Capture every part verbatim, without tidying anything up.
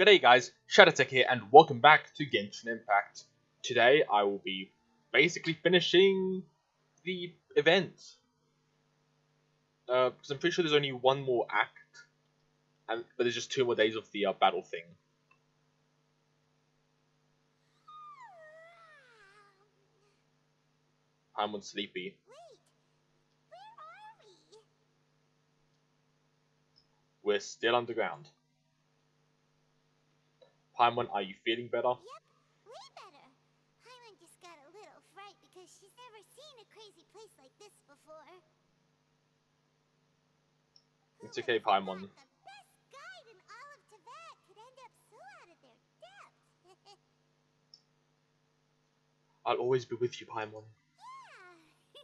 G'day guys, Shadowtech here and welcome back to Genshin Impact. Today I will be basically finishing the event. Uh, because I'm pretty sure there's only one more act, and but there's just two more days of the uh, battle thing. I'm on sleepy. Wait, where are we? We're still underground. Paimon, are you feeling better? Yep, way better. Paimon just got a little fright because she's never seen a crazy place like this before. It's okay, Paimon. The best guide in all of Tibet could end up so out of their depth. I'll always be with you, Paimon. Yeah.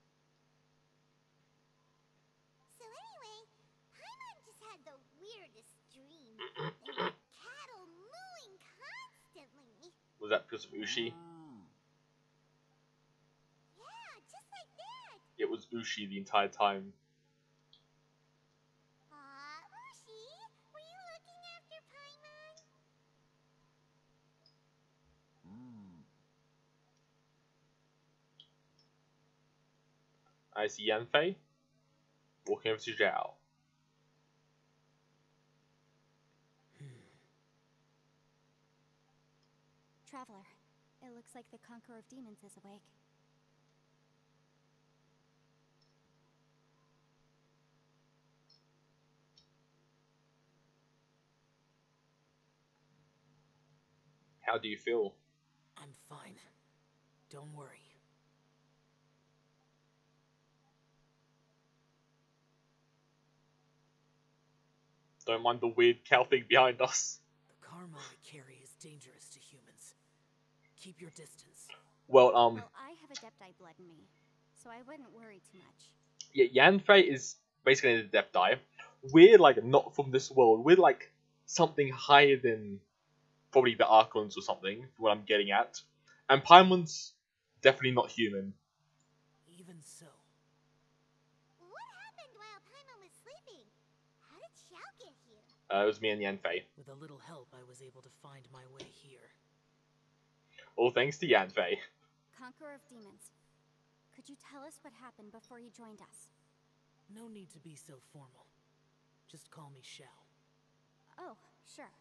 So anyway, Paimon just had the weirdest dream. There were cattle mooing constantly. Was that because of Ushi? Yeah, just like that. It was Ushi the entire time. Aw, Ushi, were you looking after Paimon? I see Yanfei walking over to Zhao. Traveler, it looks like the Conqueror of Demons is awake. How do you feel? I'm fine. Don't worry. Don't mind the weird cow thing behind us. The karma I carry is dangerous to humans. Keep your distance. Well, um, Well, I have Adepti blood in me, so I wouldn't worry too much. yeah, Yanfei is basically an Adepti. We're like not from this world. We're like something higher than probably the Archons or something, what I'm getting at. And Paimon's definitely not human. Even so, What happened while Paimon was sleeping? How did Xiao get here? Uh, it was me and Yanfei. with a little help, I was able to find my way here. All thanks to Yanfei. Conqueror of Demons, could you tell us what happened before you joined us? No need to be so formal. Just call me Xiao. Oh, sure.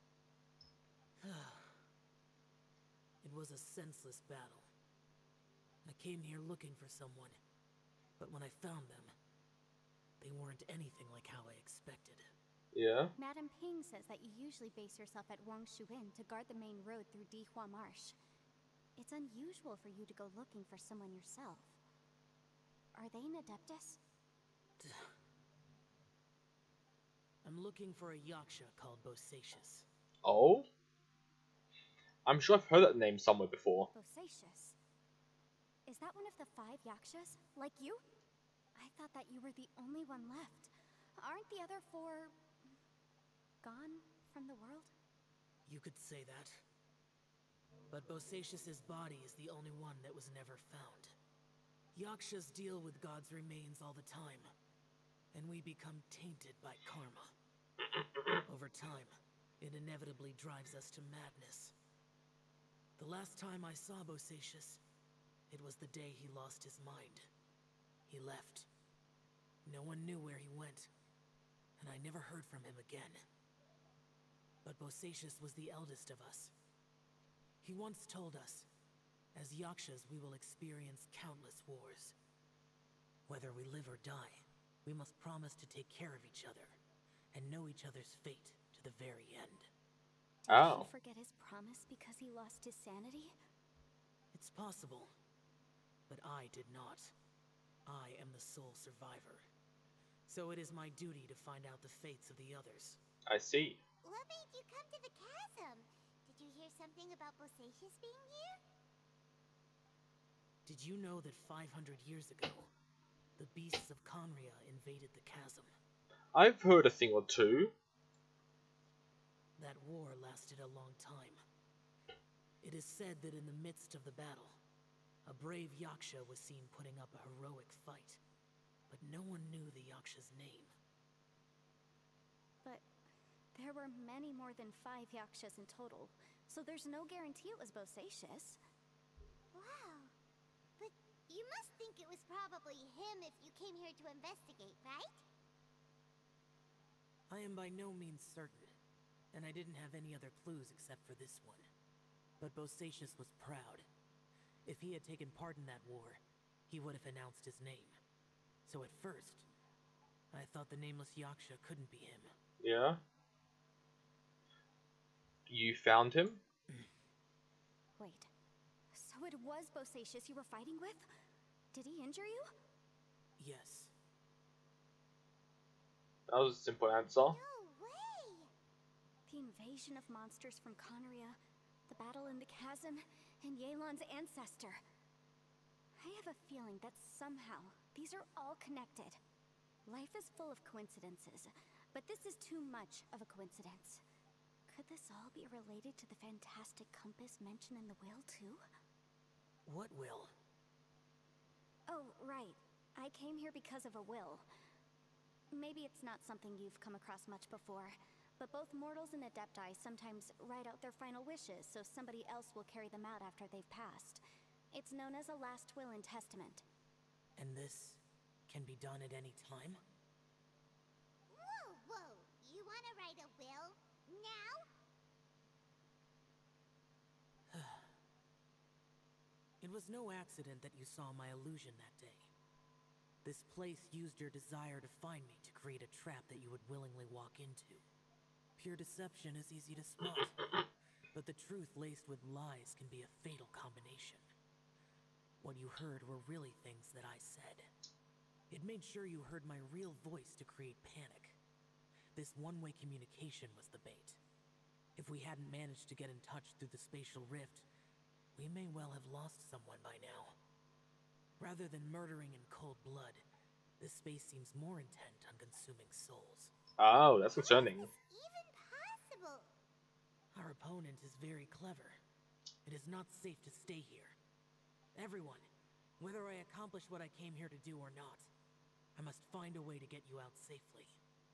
It was a senseless battle. I came here looking for someone, but when I found them, they weren't anything like how I expected. Yeah? Madame Ping says that you usually base yourself at Wangshu Inn to guard the main road through Dihua Marsh. It's unusual for you to go looking for someone yourself. Are they an Adeptus? I'm looking for a Yaksha called Bosacius. Oh? I'm sure I've heard that name somewhere before. Bosacius? Is that one of the five Yakshas? Like you? I thought that you were the only one left. Aren't the other four... gone from the world? You could say that. But Bosacius's body is the only one that was never found. Yakshas deal with God's remains all the time, and we become tainted by karma. Over time, it inevitably drives us to madness. The last time I saw Bosacius, it was the day he lost his mind. He left. No one knew where he went, and I never heard from him again. But Bosacius was the eldest of us. He once told us, as Yakshas we will experience countless wars. Whether we live or die, we must promise to take care of each other, and know each other's fate to the very end. Did Oh. he forget his promise because he lost his sanity? It's possible, but I did not. I am the sole survivor. So it is my duty to find out the fates of the others. I see. What made you come to the chasm? Did you hear something about Bosacius being here? Did you know that five hundred years ago, the beasts of Conria invaded the chasm? I've heard a thing or two. That war lasted a long time. It is said that in the midst of the battle, a brave Yaksha was seen putting up a heroic fight, but no one knew the Yaksha's name. But There were many more than five Yakshas in total, so there's no guarantee it was Bosacius. Wow. But you must think it was probably him if you came here to investigate, right? I am by no means certain, and I didn't have any other clues except for this one. But Bosacius was proud. If he had taken part in that war, he would have announced his name. So at first, I thought the nameless Yaksha couldn't be him. Yeah. You found him? Wait, so it was Bosacius you were fighting with? Did he injure you? Yes. That was a simple answer. No way! The invasion of monsters from Conria, the battle in the chasm, and Yelan's ancestor. I have a feeling that somehow these are all connected. Life is full of coincidences, but this is too much of a coincidence. Could this all be related to the fantastic compass mentioned in the will, too? What will? Oh, right. I came here because of a will. Maybe it's not something you've come across much before, but both mortals and Adepti sometimes write out their final wishes so somebody else will carry them out after they've passed. It's known as a last will and testament. And this can be done at any time? Whoa, whoa! You wanna write a will? Now? It was no accident that you saw my illusion that day. This place used your desire to find me to create a trap that you would willingly walk into. Pure deception is easy to spot, but the truth laced with lies can be a fatal combination. What you heard were really things that I said. It made sure you heard my real voice to create panic. This one-way communication was the bait. If we hadn't managed to get in touch through the spatial rift, we may well have lost someone by now. Rather than murdering in cold blood, this space seems more intent on consuming souls. Oh, that's concerning. How is this even possible? Our opponent is very clever. It is not safe to stay here. Everyone, whether I accomplish what I came here to do or not, I must find a way to get you out safely.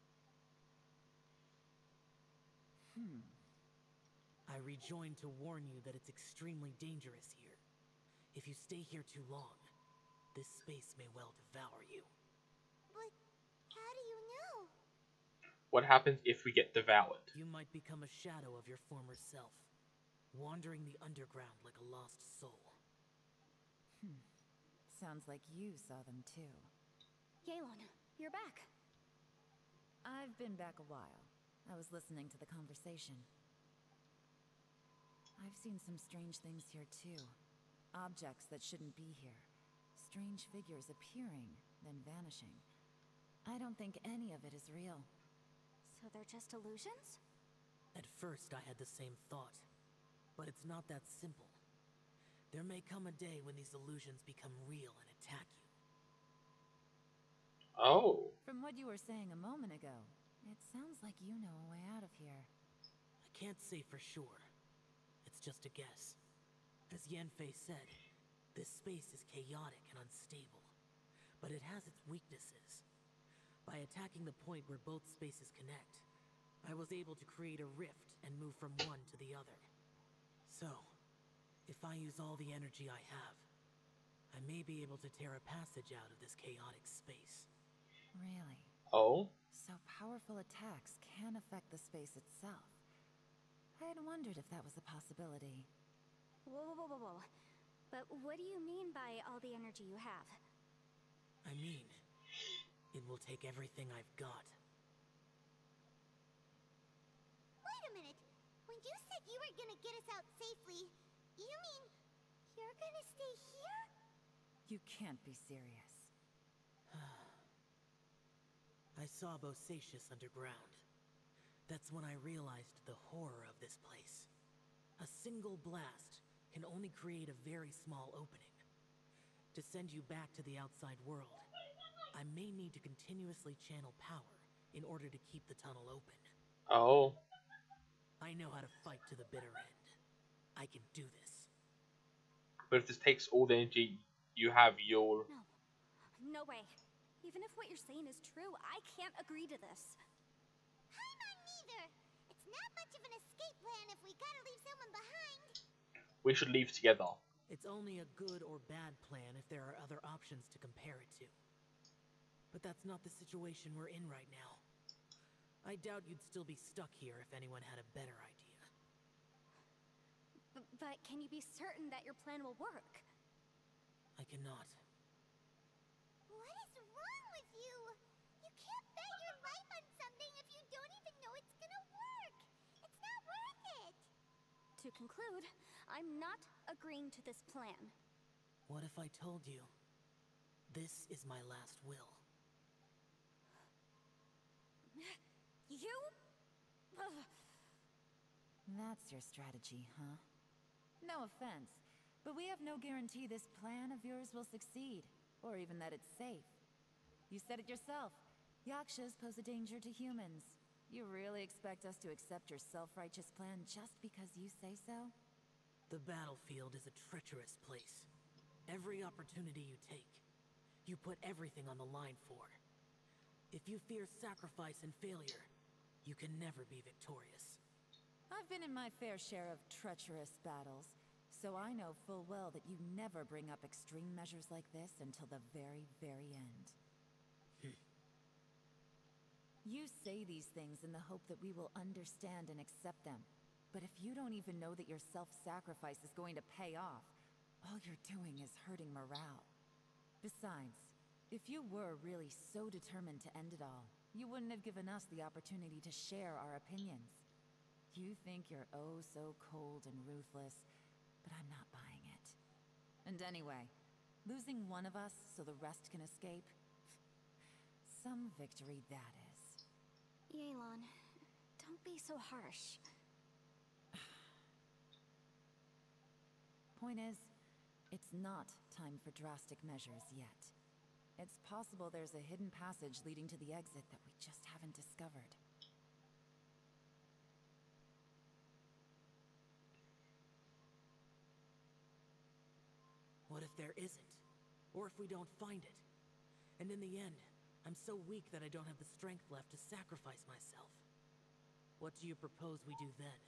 Hmm. I rejoined to warn you that it's extremely dangerous here. If you stay here too long, this space may well devour you. But how do you know? What happens if we get devoured? You might become a shadow of your former self, wandering the underground like a lost soul. Hmm. Sounds like you saw them too. Yelan, you're back. I've been back a while. I was listening to the conversation. I've seen some strange things here too. Objects that shouldn't be here. Strange figures appearing, then vanishing. I don't think any of it is real. So they're just illusions? At first I had the same thought, but it's not that simple. There may come a day when these illusions become real and attack you. Oh. From what you were saying a moment ago, it sounds like you know a way out of here. I can't say for sure. It's just a guess. As Yanfei said, this space is chaotic and unstable, but it has its weaknesses. By attacking the point where both spaces connect, I was able to create a rift and move from one to the other. So, if I use all the energy I have, I may be able to tear a passage out of this chaotic space. Really? Oh? So powerful attacks can affect the space itself. I had wondered if that was a possibility. Whoa, whoa, whoa, whoa, whoa. But what do you mean by all the energy you have? I mean, it will take everything I've got. Wait a minute. When you said you were gonna get us out safely, you mean you're gonna stay here? You can't be serious. I saw Bosacius underground. That's when I realized the horror of this place. A single blast can only create a very small opening. To send you back to the outside world, I may need to continuously channel power in order to keep the tunnel open. Oh. I know how to fight to the bitter end. I can do this. But if this takes all the energy you have, you'll... No. No way. Even if what you're saying is true, I can't agree to this. Paimon neither. we should leave together. It's only a good or bad plan if there are other options to compare it to. But that's not the situation we're in right now. I doubt you'd still be stuck here if anyone had a better idea. B but can you be certain that your plan will work? I cannot. What is wrong with you? You can't bet your life on something if you don't even know it's gonna work. It's not worth it. To conclude, I'm not agreeing to this plan. What if I told you, this is my last will? You? Ugh. That's your strategy, huh? No offense, but we have no guarantee this plan of yours will succeed, or even that it's safe. You said it yourself. Yakshas pose a danger to humans. You really expect us to accept your self-righteous plan just because you say so? The battlefield is a treacherous place. Every opportunity you take, you put everything on the line for. If you fear sacrifice and failure, you can never be victorious. I've been in my fair share of treacherous battles, so I know full well that you never bring up extreme measures like this until the very, very end. You say these things in the hope that we will understand and accept them. But if you don't even know that your self-sacrifice is going to pay off, all you're doing is hurting morale. Besides, if you were really so determined to end it all, you wouldn't have given us the opportunity to share our opinions. You think you're oh so cold and ruthless, but I'm not buying it. And anyway, losing one of us so the rest can escape? Some victory that is. Yelan, don't be so harsh. Point is, it's not time for drastic measures yet. It's possible there's a hidden passage leading to the exit that we just haven't discovered. What if there isn't? Or if we don't find it? And in the end, I'm so weak that I don't have the strength left to sacrifice myself. What do you propose we do then?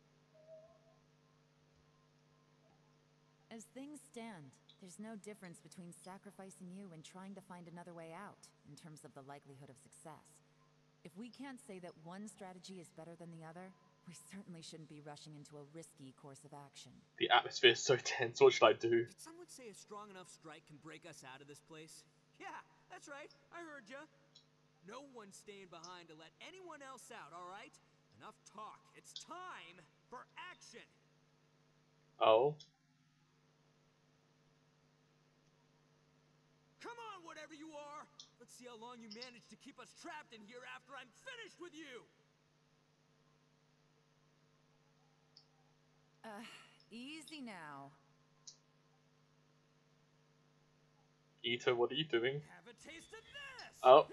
As things stand, there's no difference between sacrificing you and trying to find another way out, in terms of the likelihood of success. If we can't say that one strategy is better than the other, we certainly shouldn't be rushing into a risky course of action. The atmosphere is so tense, what should I do? Did someone say a strong enough strike can break us out of this place? Yeah, that's right, I heard ya. No one's staying behind to let anyone else out, alright? Enough talk, it's time for action! Oh? Come on, whatever you are! Let's see how long you manage to keep us trapped in here after I'm finished with you! Uh, easy now. Ito, what are you doing? Have a taste of this! Oh.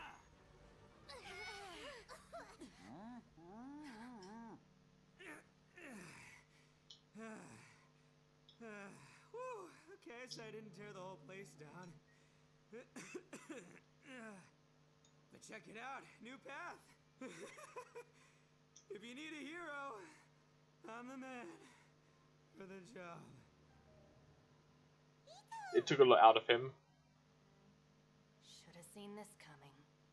Whew, okay, so I didn't tear the whole place down. But check it out, new path. If you need a hero, I'm the man for the job. It took a lot out of him. Should have seen this coming.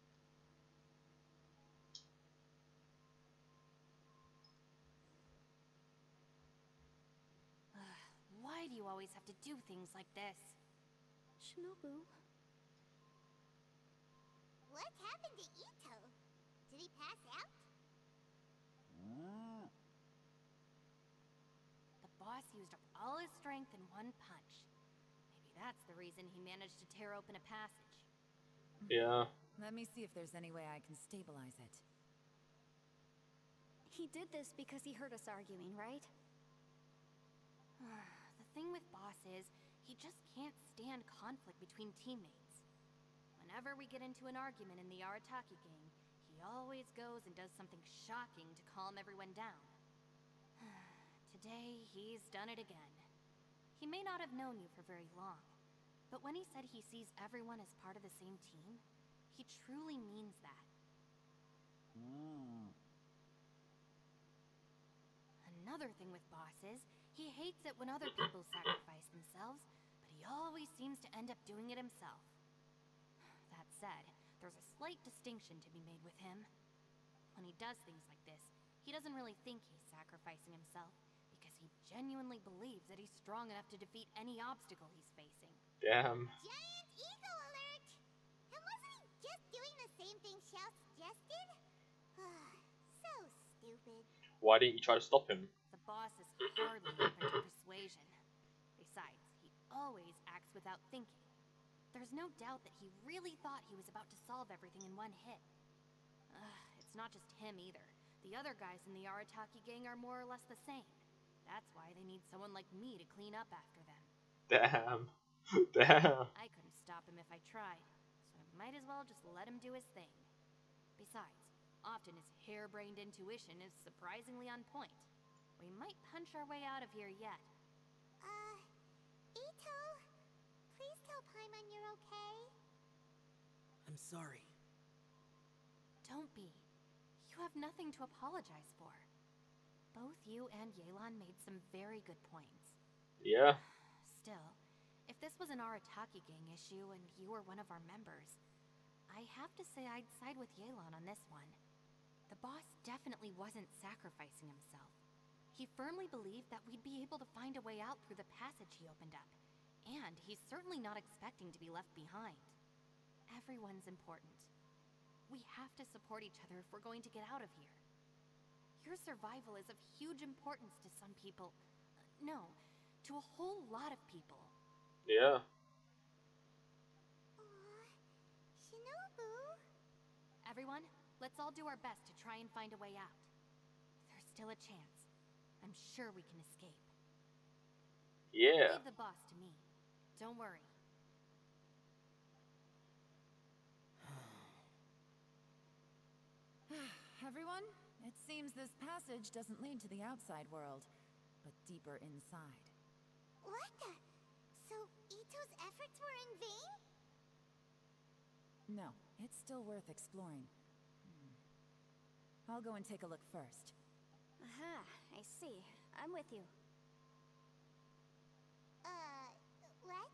Ugh, why do you always have to do things like this? Shinobu. What happened to Ito? Did he pass out? The boss used up all his strength in one punch. Maybe that's the reason he managed to tear open a passage. Yeah. Let me see if there's any way I can stabilize it. He did this because he heard us arguing, right? The thing with Boss is, he just can't stand conflict between teammates. Whenever we get into an argument in the Arataki gang, he always goes and does something shocking to calm everyone down. Today, he's done it again. He may not have known you for very long, but when he said he sees everyone as part of the same team, he truly means that. Another thing with Boss is, He hates it when other people sacrifice themselves, but he always seems to end up doing it himself. That said, there's a slight distinction to be made with him. When he does things like this, he doesn't really think he's sacrificing himself, because he genuinely believes that he's strong enough to defeat any obstacle he's facing. Damn. Giant ego alert! And wasn't he just doing the same thing Xiao suggested? So stupid. Why didn't you try to stop him? The boss is hardly open to persuasion. Besides, he always acts without thinking. There's no doubt that he really thought he was about to solve everything in one hit. Ugh, it's not just him either. The other guys in the Arataki gang are more or less the same. That's why they need someone like me to clean up after them. Damn. Damn. I couldn't stop him if I tried, so I might as well just let him do his thing. Besides, often his harebrained intuition is surprisingly on point. We might punch our way out of here yet. Uh, Ito, please tell Paimon you're okay. I'm sorry. Don't be. You have nothing to apologize for. Both you and Yelan made some very good points. Yeah. Still, if this was an Arataki gang issue and you were one of our members, I have to say I'd side with Yelan on this one. The boss definitely wasn't sacrificing himself. He firmly believed that we'd be able to find a way out through the passage he opened up, and he's certainly not expecting to be left behind. Everyone's important. We have to support each other if we're going to get out of here. Your survival is of huge importance to some people. No, to a whole lot of people. Yeah. Aw, Shinobu. Everyone, let's all do our best to try and find a way out. There's still a chance. I'm sure we can escape. Yeah. Leave the boss to me. Don't worry. Everyone, it seems this passage doesn't lead to the outside world, but deeper inside. What the? So Ito's efforts were in vain? No, it's still worth exploring. Hmm. I'll go and take a look first. Aha, I see. I'm with you. Uh, what?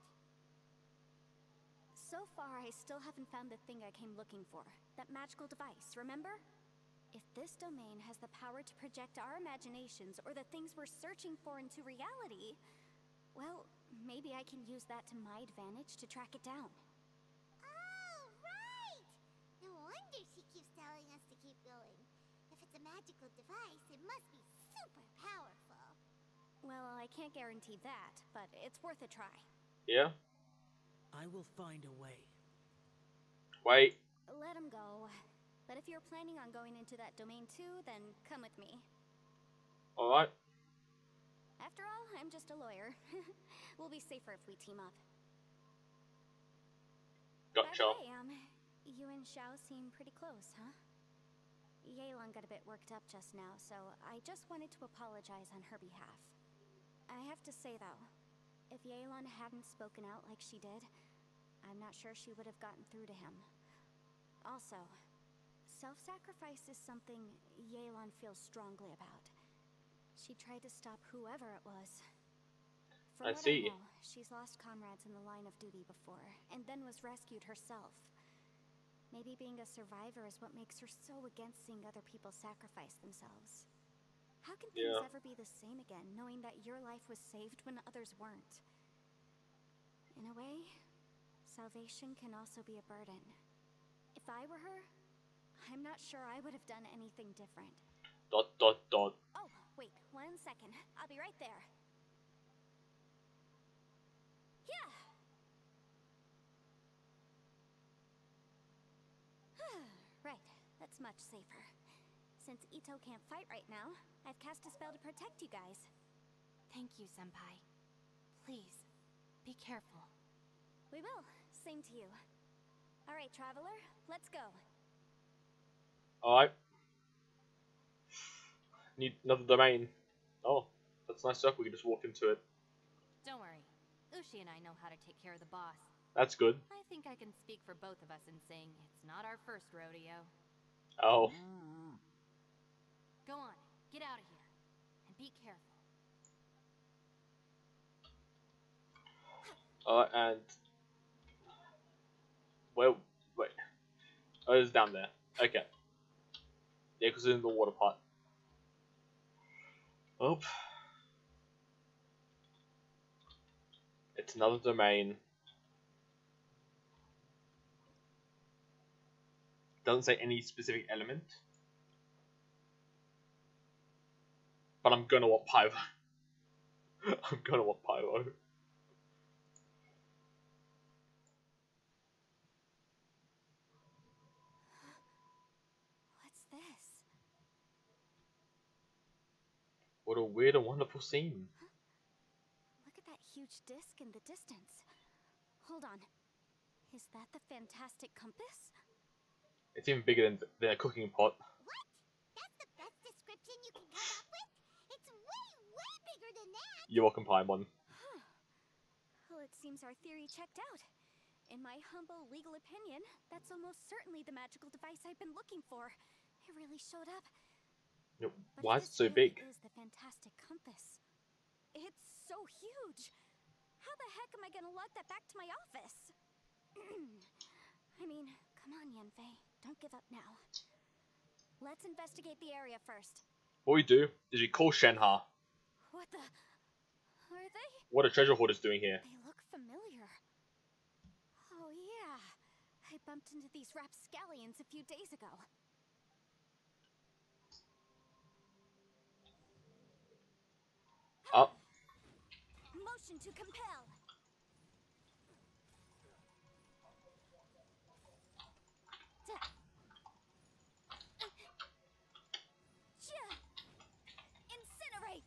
So far, I still haven't found the thing I came looking for. That magical device, remember? If this domain has the power to project our imaginations or the things we're searching for into reality, well, maybe I can use that to my advantage to track it down. Oh, right! No wonder she keeps telling us to keep going. If it's a magical device, it must be super powerful. Well, I can't guarantee that, but it's worth a try. Yeah. I will find a way. Wait. Let him go. But if you're planning on going into that domain too, then come with me. Alright. After all, I'm just a lawyer. We'll be safer if we team up. Gotcha. By the way, um, you and Xiao seem pretty close, huh? Yelan got a bit worked up just now, so I just wanted to apologize on her behalf. I have to say though, if Yelan hadn't spoken out like she did, I'm not sure she would have gotten through to him. Also, self-sacrifice is something Yelan feels strongly about. She tried to stop whoever it was. I From what see. I know, she's lost comrades in the line of duty before, and then was rescued herself. Maybe being a survivor is what makes her so against seeing other people sacrifice themselves. How can things Yeah. ever be the same again, knowing that your life was saved when others weren't? In a way, salvation can also be a burden. If I were her, I'm not sure I would have done anything different. Dot dot dot. Oh, wait, one second. I'll be right there. Yeah! Right, that's much safer. Since Ito can't fight right now, I've cast a spell to protect you guys. Thank you, Senpai. Please, be careful. We will. Same to you. Alright, Traveler, let's go. Alright. Need another domain. Oh, that's a nice circle. We can just walk into it. Don't worry. Ushi and I know how to take care of the boss. That's good. I think I can speak for both of us in saying it's not our first rodeo. Oh. Go on, get out of here. And be careful. Uh, and well, wait. Oh, it's down there. Okay. Yeah, because it's in the water part. Oh. It's another domain. Doesn't say any specific element. But I'm gonna want Pyro. I'm gonna want Pyro. What's this? What a weird and wonderful scene. Look at that huge disc in the distance. Hold on. Is that the fantastic compass? It's even bigger than, than a cooking pot. What? That's the best description you can come up with? It's way, way bigger than that! You're welcome, Paimon. Huh. Well, it seems our theory checked out. In my humble legal opinion, that's almost certainly the magical device I've been looking for. It really showed up. Yep. But Why if is it so this really big? is the fantastic compass. It's so huge. How the heck am I gonna lug that back to my office? I mean, come on, Yanfei. Don't give up now. Let's investigate the area first. What we do is we call Shenhe. What the? Are they? What a treasure hoarder's doing here. They look familiar. Oh yeah. I bumped into these rapscallions a few days ago. Up. Motion to compel. Incinerate.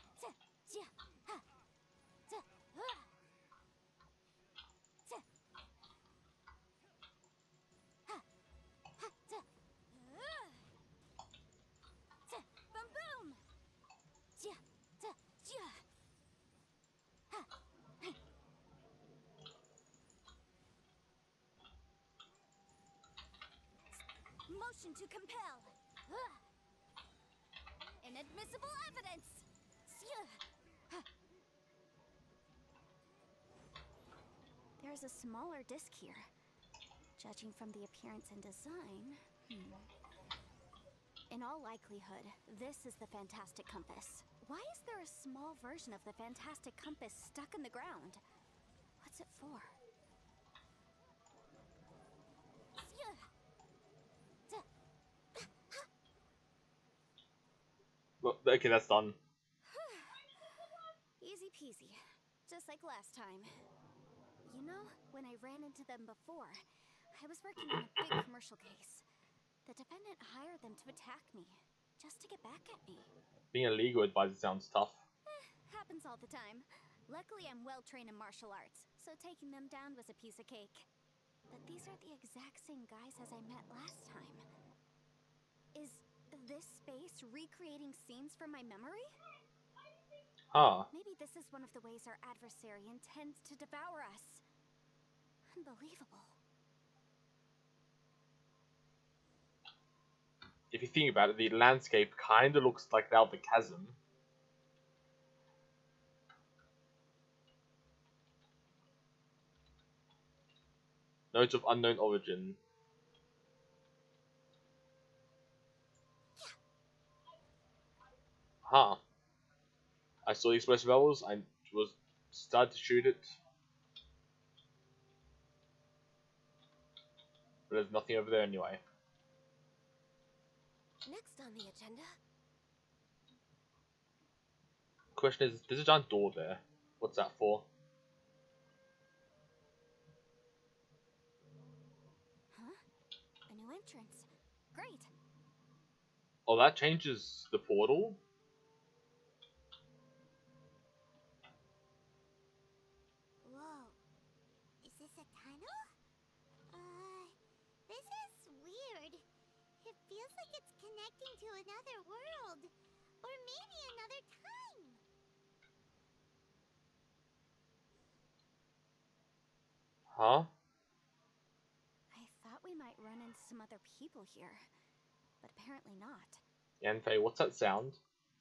Boom boom. Motion to compel. Inadmissible evidence. There's a smaller disc here. Judging from the appearance and design, hmm. In all likelihood, this is the fantastic compass. Why is there a small version of the fantastic compass stuck in the ground? What's it for? Well, okay, that's done. Easy peasy. Just like last time. You know, when I ran into them before, I was working on a big commercial case. The defendant hired them to attack me, just to get back at me. Being a legal advisor sounds tough. Eh, happens all the time. Luckily, I'm well trained in martial arts, so taking them down was a piece of cake. But these are the exact same guys as I met last time. Is this space recreating scenes from my memory? Huh. Maybe this is one of the ways our adversary intends to devour us. Unbelievable. If you think about it, the landscape kinda looks like that of the chasm. Notes of unknown origin. Huh. I saw the explosive levels, I was started to shoot it. But there's nothing over there anyway. Next on the agenda. Question is, there's a giant door there. What's that for? Huh? A new entrance. Great. Oh, that changes the portal? Whoa. Is this a tunnel? Uh, this is weird. It feels like it's connecting to another world. Or maybe another time. Huh? I thought we might run into some other people here, but apparently not. Yanfei, what's that sound?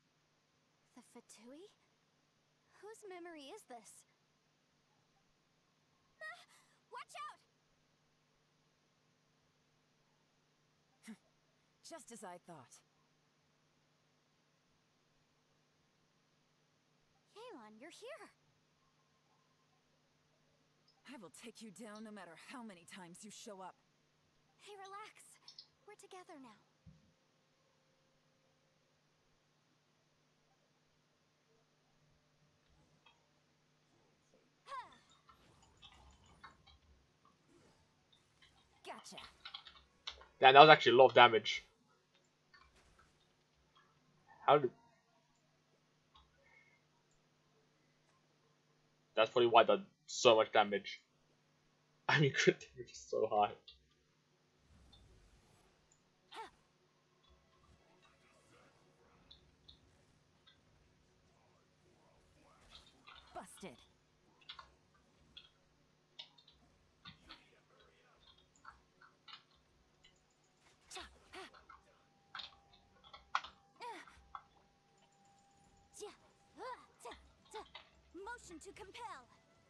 The Fatui? Whose memory is this? Just as I thought. Yelan, you're here! I will take you down no matter how many times you show up. Hey, relax. We're together now. Gotcha. Damn, that was actually a lot of damage. How did... That's probably why that so much damage. I mean, crit damage is so high. Busted. Motion to compel.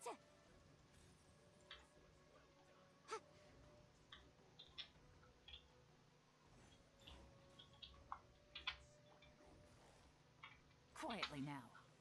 Quietly now.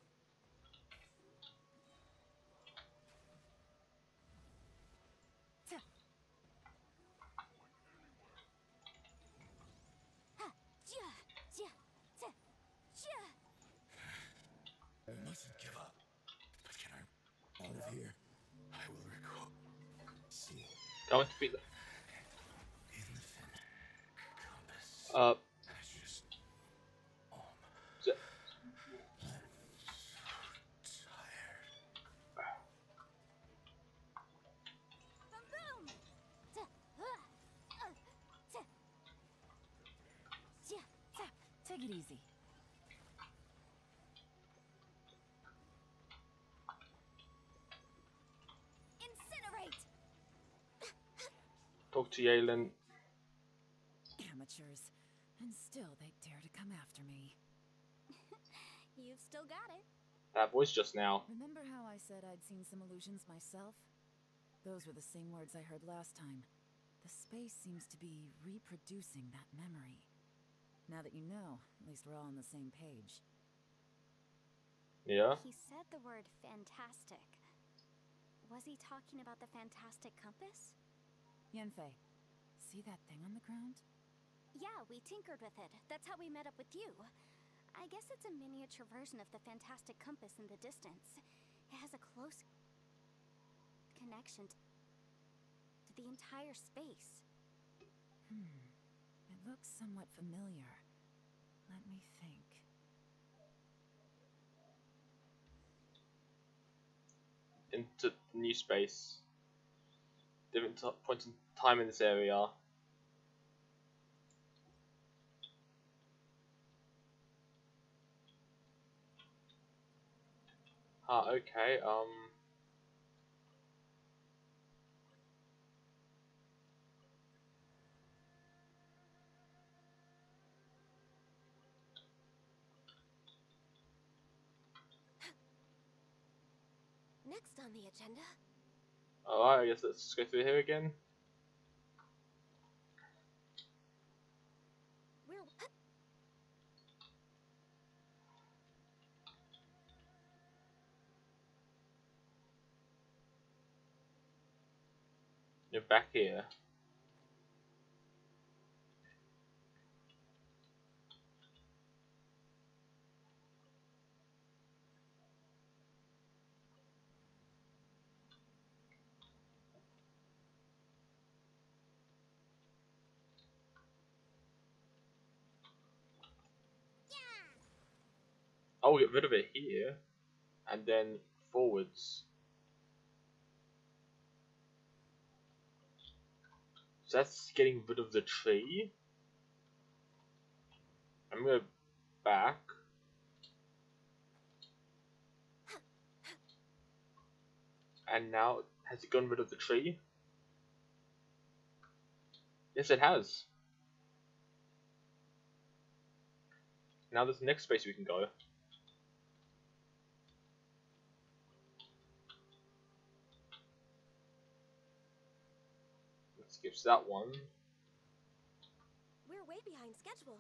I mustn't give up. But can I out of here? I will recall. See. Going to be the... In the fin. Compass. Uh... I just... Um... So, I'm so tired. Take it easy. Incinerate. talk to Yelan. Amateurs. And still they dare to come after me. You've still got it. That voice just now. Remember how I said I'd seen some illusions myself? Those were the same words I heard last time. The space seems to be reproducing that memory. Now that you know, at least we're all on the same page. Yeah? He said the word fantastic. Was he talking about the fantastic compass? Yanfei, see that thing on the ground? Yeah, we tinkered with it. That's how we met up with you. I guess it's a miniature version of the fantastic compass in the distance. It has a close connection to the entire space. Hmm. It looks somewhat familiar. Let me think. Into new space. Different t points in time in this area. Ah, okay, um... Next on the agenda. Alright, I guess let's just go through here again. We're You're back here. Oh, we'll get rid of it here. And then forwards. So that's getting rid of the tree. I'm gonna go back. And now, has it gotten rid of the tree? Yes, it has. Now there's the next space we can go. Let's skip that one. we're waiting. way behind schedule.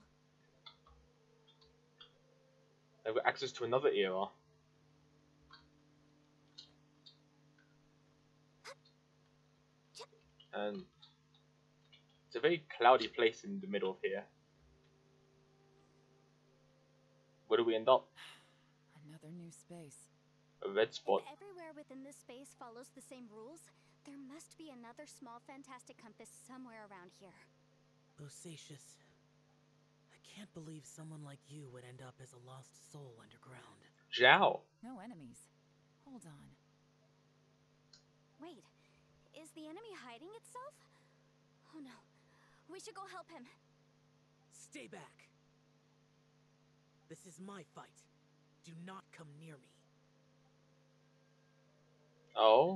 They've got access to another era. And it's a very cloudy place in the middle of here. Where do we end up? Another new space. A red spot. If everywhere within this space follows the same rules, there must be another small fantastic compass somewhere around here. Bosacius. I can't believe someone like you would end up as a lost soul underground. Zhao. No enemies. Hold on. Wait, is the enemy hiding itself? Oh no, we should go help him. Stay back. This is my fight. Do not come near me. Oh.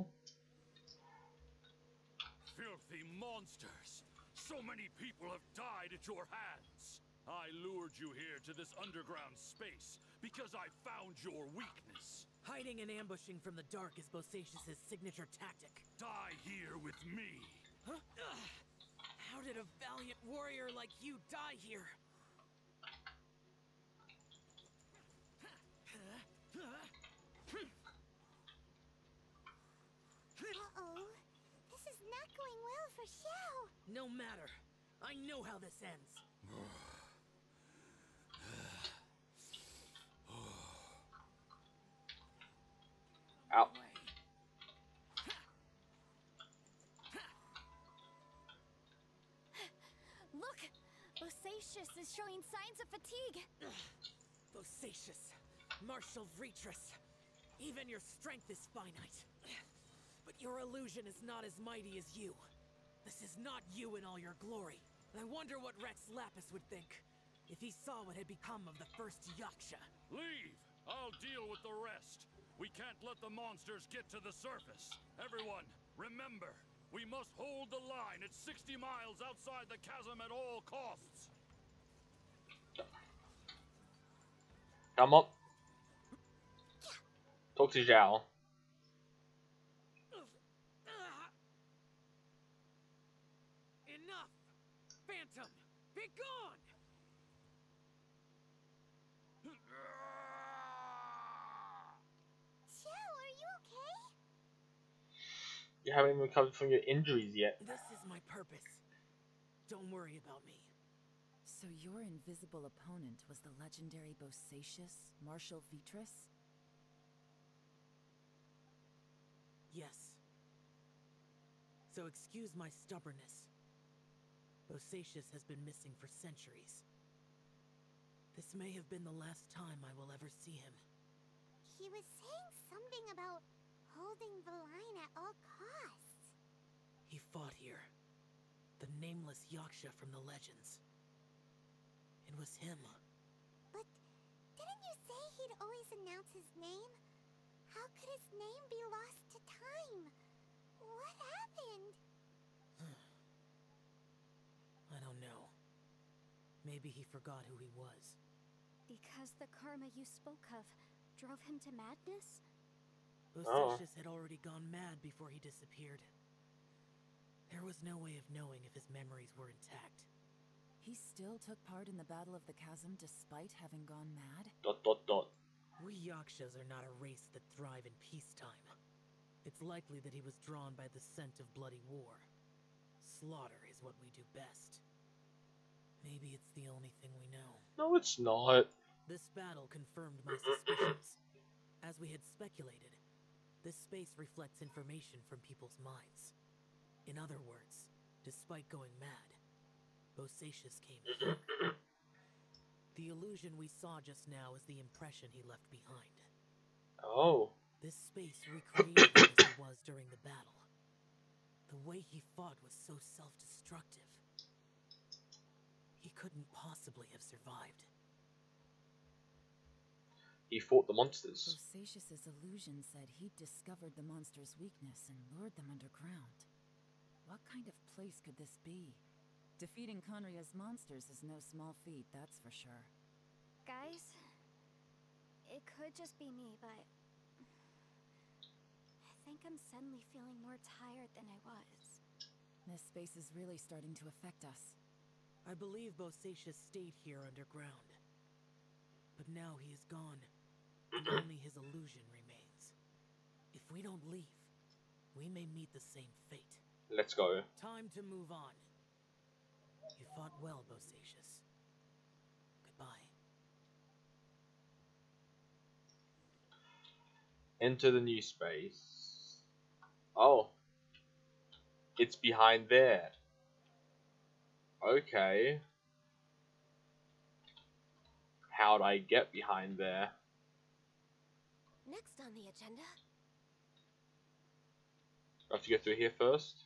Filthy monsters! So many people have died at your hands! I lured you here to this underground space because I found your weakness. Hiding and ambushing from the dark is Bosacius' signature tactic. Die here with me! Huh? Ugh. How did a valiant warrior like you die here? Uh-oh. This is not going well for Xiao. No matter. I know how this ends. Ow. Look! Bosacius is showing signs of fatigue. Bosacius, Marshal Vitris, even your strength is finite. But your illusion is not as mighty as you. This is not you in all your glory. I wonder what Rex Lapis would think if he saw what had become of the first Yaksha. Leave! I'll deal with the rest. We can't let the monsters get to the surface. Everyone, remember, we must hold the line at sixty miles outside the chasm at all costs. Come up. Talk to Zhao. Enough! Phantom, be gone! Xiao, are you okay? You haven't recovered from your injuries yet. This is my purpose. Don't worry about me. So your invisible opponent was the legendary Bosacius, Marshal Vitris? Yes. So excuse my stubbornness. Bosacius has been missing for centuries. This may have been the last time I will ever see him. He was saying something about holding the line at all costs. He fought here. The nameless Yaksha from the legends. It was him. But didn't you say he'd always announce his name? How could his name be lost to time? What happened? I don't know. Maybe he forgot who he was. Because the karma you spoke of drove him to madness? Bosacius had already gone mad before he disappeared. There was no way of knowing if his memories were intact. He still took part in the Battle of the Chasm despite having gone mad? Dot dot dot. We Yakshas are not a race that thrive in peacetime. It's likely that he was drawn by the scent of bloody war. Slaughter is what we do best. Maybe it's the only thing we know. No, it's not. This battle confirmed my suspicions. As we had speculated, this space reflects information from people's minds. In other words, despite going mad, Bosacius came here. The illusion we saw just now is the impression he left behind. Oh. This space recreated him as he was during the battle. The way he fought was so self-destructive. He couldn't possibly have survived. He fought the monsters. Bosacius' illusion said he'd discovered the monster's weakness and lured them underground. What kind of place could this be? Defeating Conria's monsters is no small feat, that's for sure. Guys, it could just be me, but I think I'm suddenly feeling more tired than I was. This space is really starting to affect us. I believe Bosacius stayed here underground. But now he is gone, and only his illusion remains. If we don't leave, we may meet the same fate. Let's go. Time to move on. You fought well, Bosacius. Goodbye. Enter the new space. Oh. It's behind there. Okay. How'd I get behind there? Next on the agenda. I have to go through here first.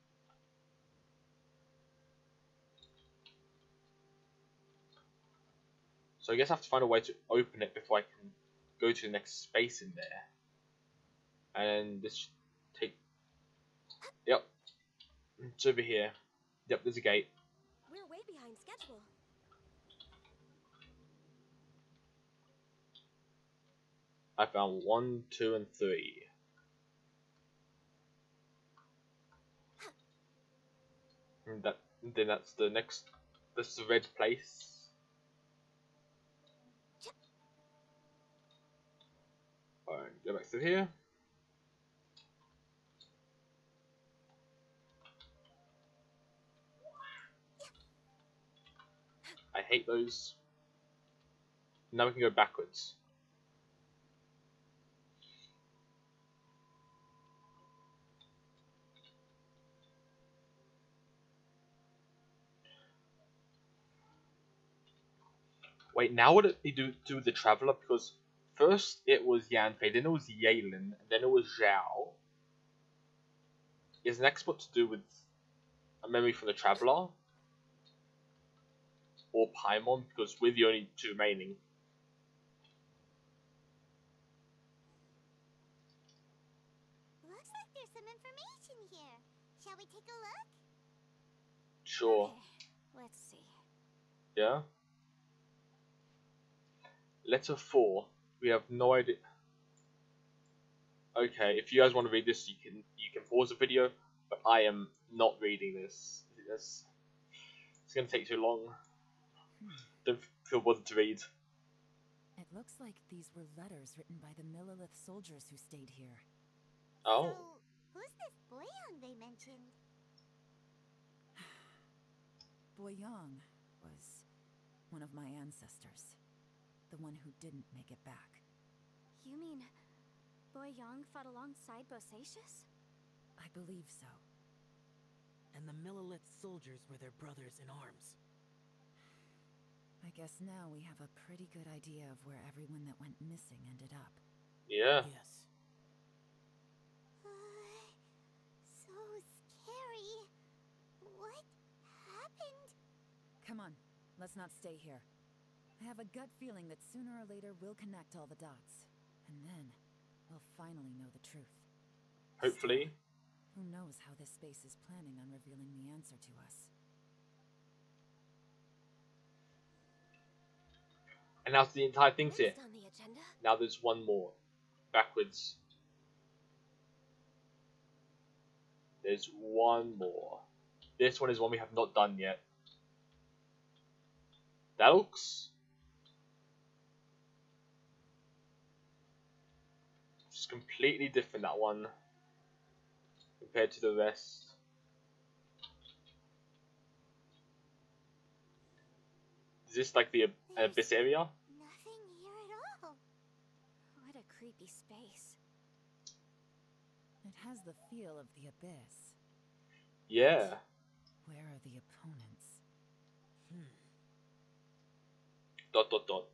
So I guess I have to find a way to open it before I can go to the next space in there. And this should take... Yep. It's over here. Yep, there's a gate. We're way behind schedule. I found one, two, and three. And that, then that's the next... That's the red place. Alright, go back through here. I hate those. Now we can go backwards. Wait, now what did he do do the Traveler? Because first it was Yanfei, then it was Yelan, and then it was Zhao. Is the next what to do with a memory from the Traveler? Or Paimon, because we're the only two remaining. Looks like there's some information here. Shall we take a look? Sure. Okay, let's see. Yeah? Letter four. We have no idea. Okay, if you guys want to read this, you can you can pause the video, but I am not reading this. This it's gonna take too long. Don't feel bothered to read. It looks like these were letters written by the Millelith soldiers who stayed here. Oh. So, who's this Boyang they mentioned? Boyang was one of my ancestors. The one who didn't make it back. You mean Boyang fought alongside Bosacius? I believe so. And the Millelith soldiers were their brothers in arms. I guess now we have a pretty good idea of where everyone that went missing ended up. Yeah. Yes. Uh, so scary. What happened? Come on, let's not stay here. I have a gut feeling that sooner or later we'll connect all the dots. And then, we'll finally know the truth. Hopefully. Who knows how this space is planning on revealing the answer to us. And now the entire thing's here. Next on the agenda. Now there's one more. Backwards. There's one more. This one is one we have not done yet. That looks... It's completely different, that one. Compared to the rest. Is this like the There's Abyss area? Nothing here at all. What a creepy space. It has the feel of the Abyss. Yeah. Where are the opponents? Hmm. Dot dot dot.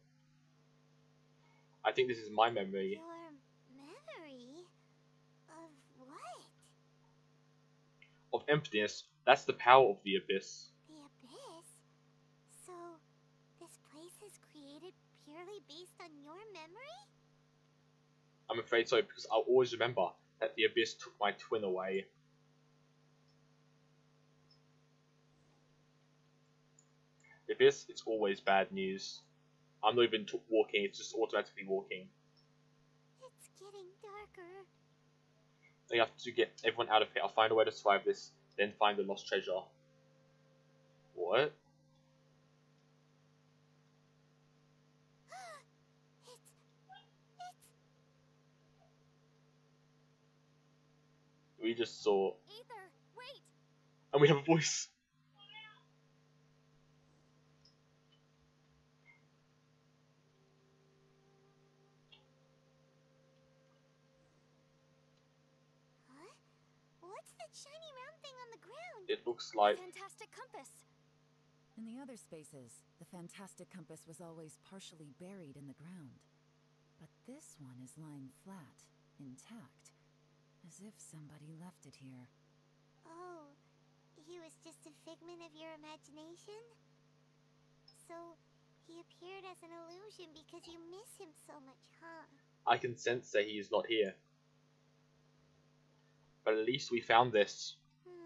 I think this is my memory. Your memory? Of what? Of emptiness. That's the power of the Abyss. The Abyss? So, this place is created purely based on your memory? I'm afraid so, because I'll always remember that the Abyss took my twin away. The Abyss, it's always bad news. I'm not even t walking, it's just automatically walking. It's getting darker. I have to get everyone out of here. I'll find a way to survive this, then find the lost treasure. What? We just saw, Aether, wait! and we have a voice. Huh? What's that shiny round thing on the ground? It looks like Fantastic compass. In the other spaces, the fantastic compass was always partially buried in the ground. But this one is lying flat, intact, as if somebody left it here. Oh, he was just a figment of your imagination? So, he appeared as an illusion because you miss him so much, huh? I can sense that he is not here. But at least we found this.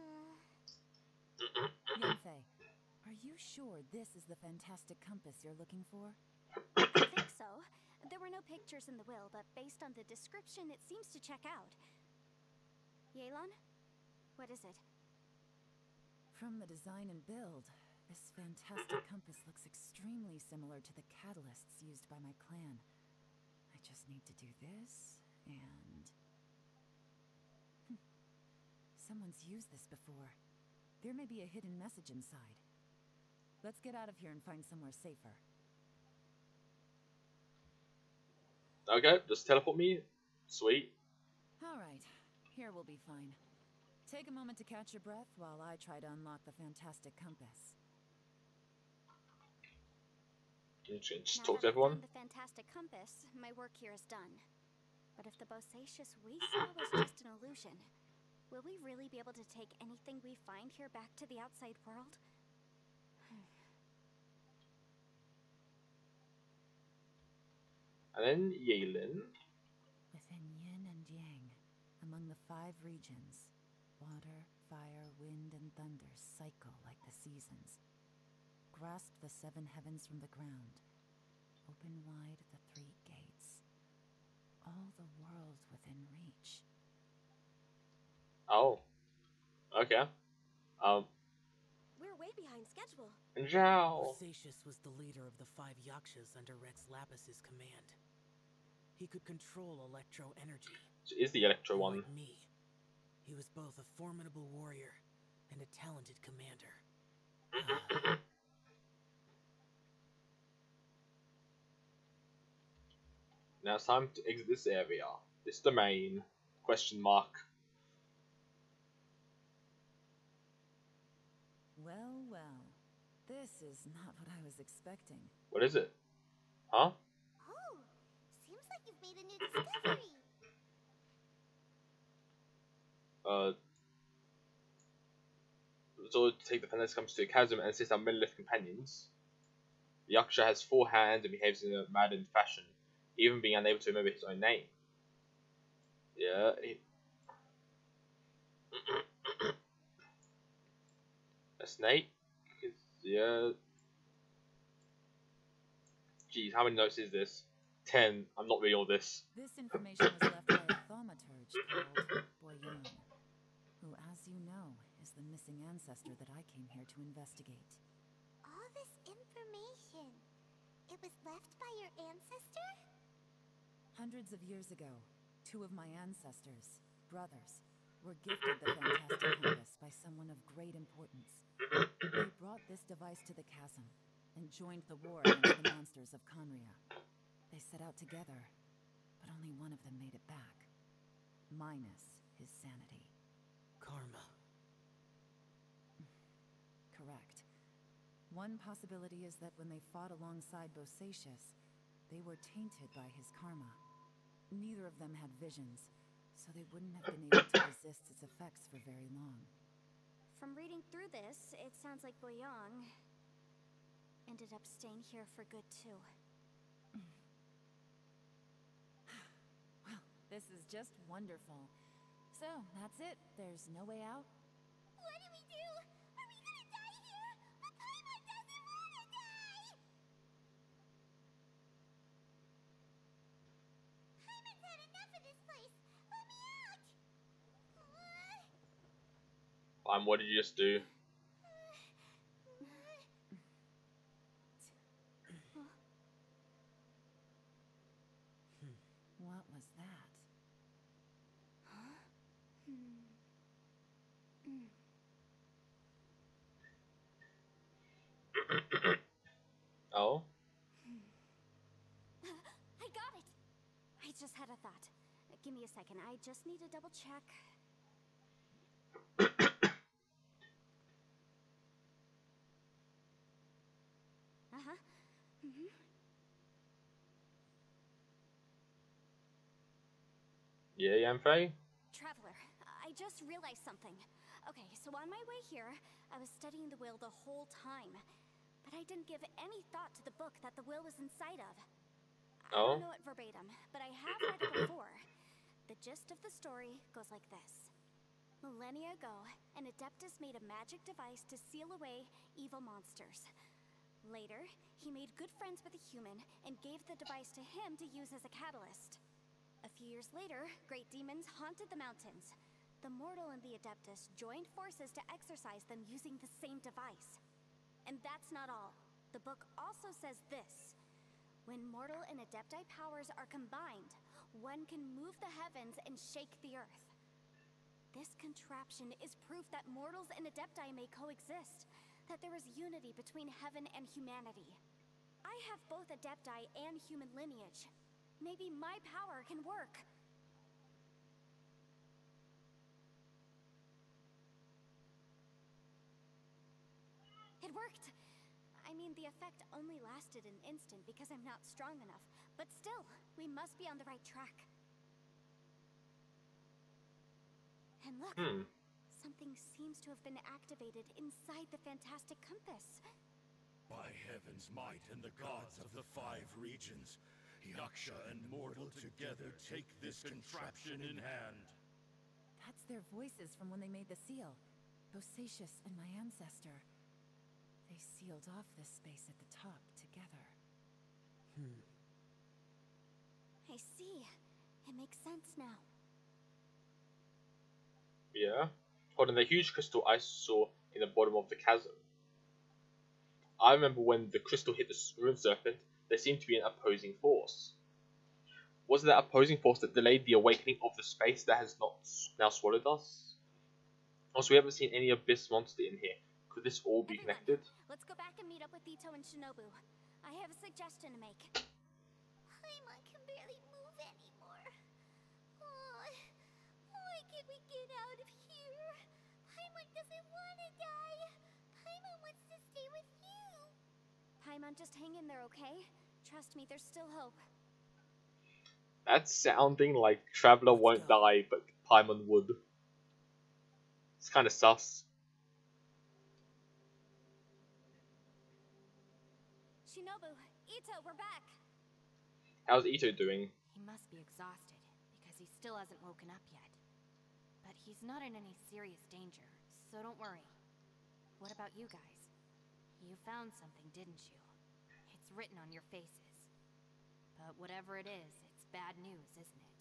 Hmm. Yanfei, are you sure this is the fantastic compass you're looking for? I think so. There were no pictures in the will, but based on the description, it seems to check out. Yelan? What is it? From the design and build, this fantastic compass looks extremely similar to the catalysts used by my clan. I just need to do this, and... Someone's used this before. There may be a hidden message inside. Let's get out of here and find somewhere safer. Okay, just teleport me. Sweet. Alright, here we'll be fine. Take a moment to catch your breath while I try to unlock the fantastic compass. Just, just Now talk that to I've everyone. found the fantastic compass, my work here is done. But if the Bosacius we saw was just an illusion, will we really be able to take anything we find here back to the outside world? And then Yelan. Within yin and yang, among the five regions, water, fire, wind, and thunder cycle like the seasons. Grasp the seven heavens from the ground. Open wide the three gates. All the worlds within reach. Oh. Okay. Um. We're way behind schedule. Zhao. Bosacius was the leader of the five Yakshas under Rex Lapis's command. He could control electro energy. So is the Electro one. Like me, he was both a formidable warrior and a talented commander. Now it's time to exit this area. This domain. Question mark. Well, well. This is not what I was expecting. What is it? Huh? Oh, seems like you've made a new discovery. Uh. So to take the fantastic compass to a chasm and assist our Menelith companions. The Yaksha has four hands and behaves in a maddened fashion, even being unable to remember his own name. Yeah. He... a snake? Yeah. Geez, how many notes is this? Ten. I'm not reading all this. This information was left by a thaumaturge called Boyan, who, as you know, is the missing ancestor that I came here to investigate. All this information, it was left by your ancestor? Hundreds of years ago, two of my ancestors, brothers, were gifted the fantastic compass by someone of great importance. They brought this device to the chasm and joined the war against the monsters of Khaenri'ah. They set out together, but only one of them made it back, minus his sanity. Karma. Correct. One possibility is that when they fought alongside Bosacius, they were tainted by his karma. Neither of them had visions, so they wouldn't have been able to resist its effects for very long. From reading through this, it sounds like Boyang ended up staying here for good too. Well, this is just wonderful. So, that's it. There's no way out? What do we do? Are we gonna die here? But Paimon doesn't wanna die! Paimon's had enough of this place. Let me out! Um, what did you just do? What was that? just had a thought. Give me a second. I just need to double check. Uh-huh. Mm-hmm. Yeah, Yanfei? Traveler, I just realized something. Okay, so on my way here, I was studying the will the whole time. But I didn't give any thought to the book that the will was inside of. I Oh? don't know it verbatim, but I have read it before. The gist of the story goes like this. Millennia ago, an Adeptus made a magic device to seal away evil monsters. Later, he made good friends with a human and gave the device to him to use as a catalyst. A few years later, great demons haunted the mountains. The mortal and the Adeptus joined forces to exorcise them using the same device. And that's not all. The book also says this. When mortal and Adepti powers are combined, one can move the heavens and shake the earth. This contraption is proof that mortals and Adepti may coexist, that there is unity between heaven and humanity. I have both Adepti and human lineage. Maybe my power can work. It worked! I mean, the effect only lasted an instant because I'm not strong enough. But still, we must be on the right track. And look, Hmm. something seems to have been activated inside the Fantastic Compass. By heaven's might and the gods of the five regions, Yaksha and mortal together take this contraption in hand. That's their voices from when they made the seal. Bosacius and my ancestor. They sealed off this space at the top together. Hmm. I see. It makes sense now. Yeah. Hold on, the huge crystal I saw in the bottom of the chasm. I remember when the crystal hit the rune serpent, there seemed to be an opposing force. Was it that opposing force that delayed the awakening of the space that has not now swallowed us? Also, we haven't seen any abyss monster in here. Could this all be Everyone, connected? let's go back and meet up with Ito and Shinobu. I have a suggestion to make. Paimon can barely move anymore. Oh, why can't we get out of here? Paimon doesn't want to die. Paimon wants to stay with you. Paimon, just hang in there, okay? Trust me, there's still hope. That's sounding like Traveler won't die, but Paimon would. It's kind of sus. Shinobu, Ito, we're back! How's Ito doing? He must be exhausted, because he still hasn't woken up yet. But he's not in any serious danger, so don't worry. What about you guys? You found something, didn't you? It's written on your faces. But whatever it is, it's bad news, isn't it?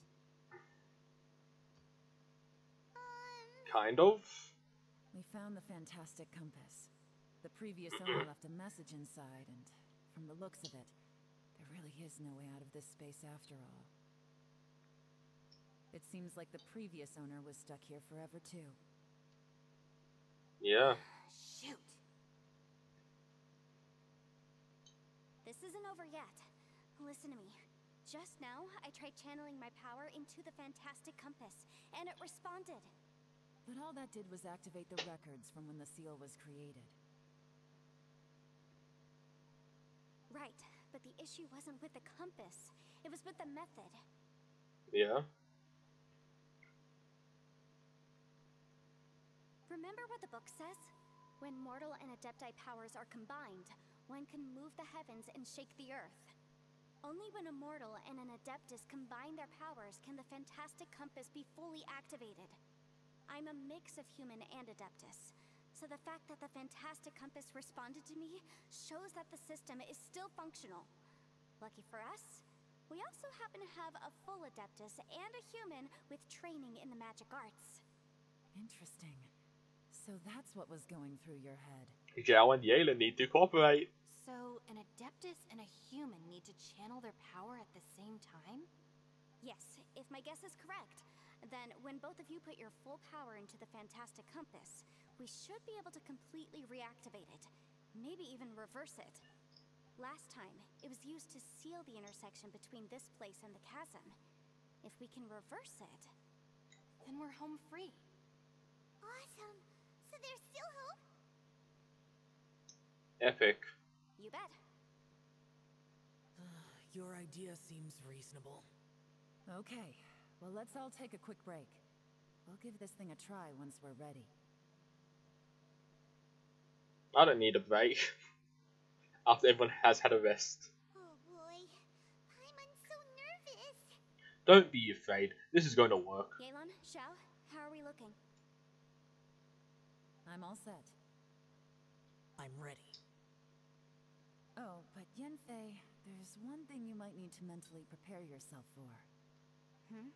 Kind of. We found the Fantastic Compass. The previous owner left a message inside, and from the looks of it, there really is no way out of this space after all. It seems like the previous owner was stuck here forever too. Yeah. Shoot! This isn't over yet. Listen to me. Just now, I tried channeling my power into the Fantastic Compass, and it responded. But all that did was activate the records from when the seal was created. Right, but the issue wasn't with the compass. It was with the method. Yeah. Remember what the book says? When mortal and Adepti powers are combined, one can move the heavens and shake the earth. Only when a mortal and an Adeptus combine their powers can the Fantastic Compass be fully activated. I'm a mix of human and Adeptus, so the fact that the Fantastic Compass responded to me shows that the system is still functional. Lucky for us, we also happen to have a full Adeptus and a human with training in the magic arts. Interesting. So that's what was going through your head. Zhao and Yelan need to cooperate. So, an Adeptus and a human need to channel their power at the same time? Yes, if my guess is correct, then when both of you put your full power into the Fantastic Compass, we should be able to completely reactivate it. Maybe even reverse it. Last time, it was used to seal the intersection between this place and the chasm. If we can reverse it, then we're home free. Awesome. So there's still hope? Epic. You bet. Your idea seems reasonable. Okay, well let's all take a quick break. We'll give this thing a try once we're ready. I don't need a break. After everyone has had a rest. Oh boy. Paimon's so nervous. Don't be afraid. This is going to work. Yelan, Xiao, how are we looking? I'm all set. I'm ready. Oh, but Yanfei, there's one thing you might need to mentally prepare yourself for. Hmm?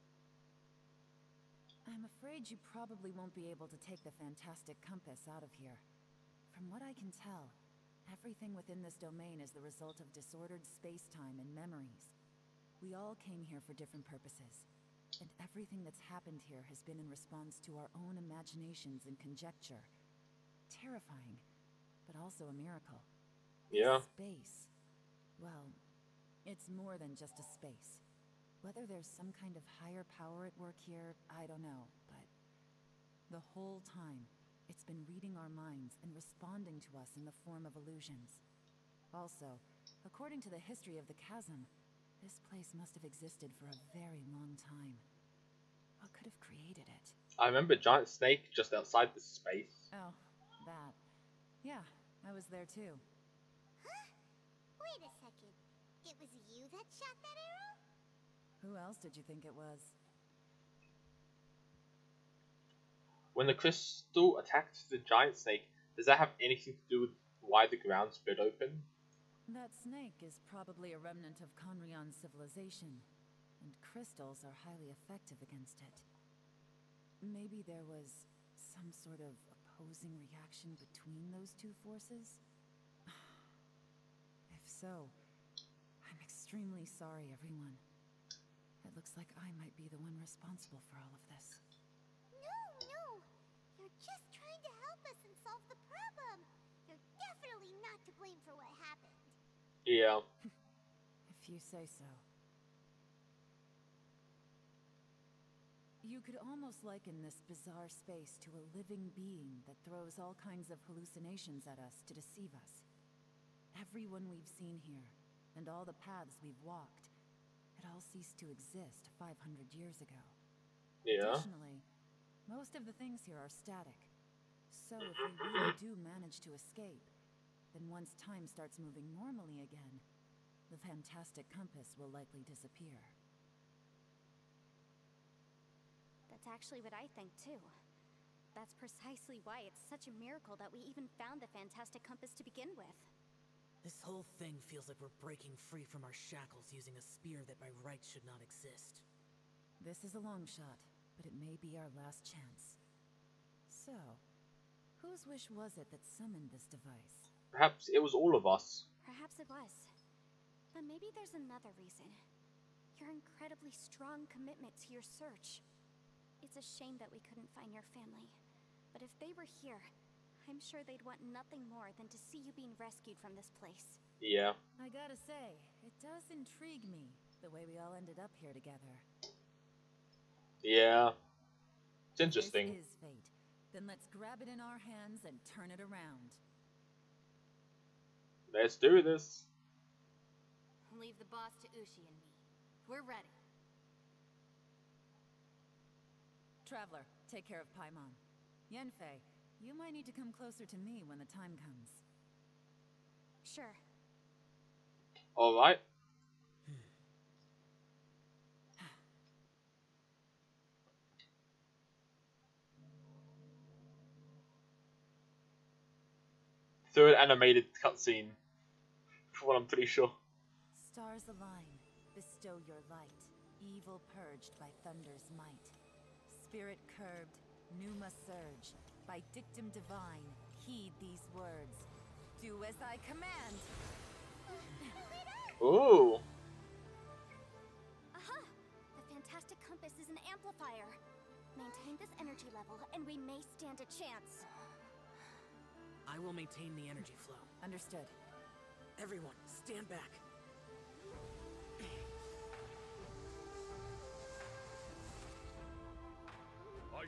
I'm afraid you probably won't be able to take the fantastic compass out of here. From what I can tell, everything within this domain is the result of disordered space-time and memories. We all came here for different purposes, and everything that's happened here has been in response to our own imaginations and conjecture. Terrifying, but also a miracle. Yeah. Space. Well, it's more than just a space. Whether there's some kind of higher power at work here, I don't know, but the whole time, it's been reading our minds and responding to us in the form of illusions. Also, according to the history of the chasm, this place must have existed for a very long time. What could have created it? I remember a giant snake just outside the space. Oh, that. Yeah, I was there too. Huh? Wait a second. It was you that shot that arrow? Who else did you think it was? When the crystal attacked the giant snake, does that have anything to do with why the ground split open? That snake is probably a remnant of Conrion's civilization, and crystals are highly effective against it. Maybe there was some sort of opposing reaction between those two forces? If so, I'm extremely sorry, everyone. It looks like I might be the one responsible for all of this. No, no. You're just trying to help us and solve the problem. You're definitely not to blame for what happened. Yeah. If you say so. You could almost liken this bizarre space to a living being that throws all kinds of hallucinations at us to deceive us. Everyone we've seen here, and all the paths we've walked, it all ceased to exist five hundred years ago. Yeah. Additionally, most of the things here are static. So if we really do manage to escape, then once time starts moving normally again, the fantastic compass will likely disappear. That's actually what I think too. That's precisely why it's such a miracle that we even found the fantastic compass to begin with. This whole thing feels like we're breaking free from our shackles using a spear that by rights should not exist. This is a long shot, but it may be our last chance. So, whose wish was it that summoned this device? Perhaps it was all of us. Perhaps it was. But maybe there's another reason. Your incredibly strong commitment to your search. It's a shame that we couldn't find your family. But if they were here, I'm sure they'd want nothing more than to see you being rescued from this place. Yeah. I gotta say, it does intrigue me, the way we all ended up here together. Yeah. It's interesting. This is fate. Then let's grab it in our hands and turn it around. Let's do this. Leave the boss to Ushi and me. We're ready. Traveler, take care of Paimon. Yanfei, you might need to come closer to me when the time comes. Sure. Alright. Third animated cutscene. For what I'm pretty sure. Stars align, bestow your light. Evil purged by thunder's might. Spirit curbed, pneuma surge. By dictum divine, heed these words. Do as I command! Ooh. Aha! The fantastic compass is an amplifier. Maintain this energy level, and we may stand a chance. I will maintain the energy flow. Understood. Everyone, stand back.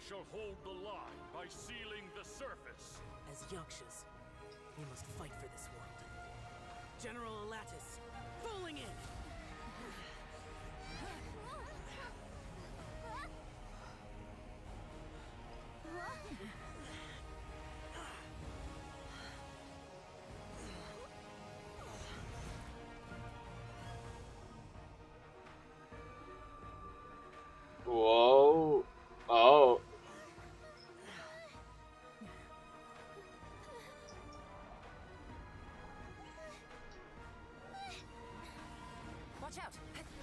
shall hold the line by sealing the surface. As Yakshas, we must fight for this world. General Alatus, falling in! Whoa. Oh. Watch out!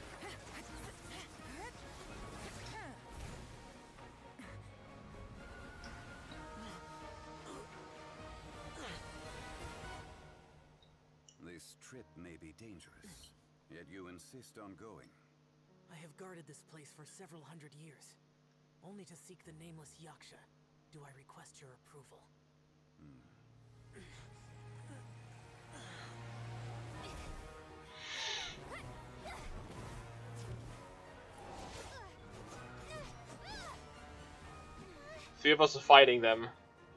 This trip may be dangerous, yet you insist on going. I have guarded this place for several hundred years, only to seek the nameless Yaksha. Do I request your approval? Three of us are fighting them.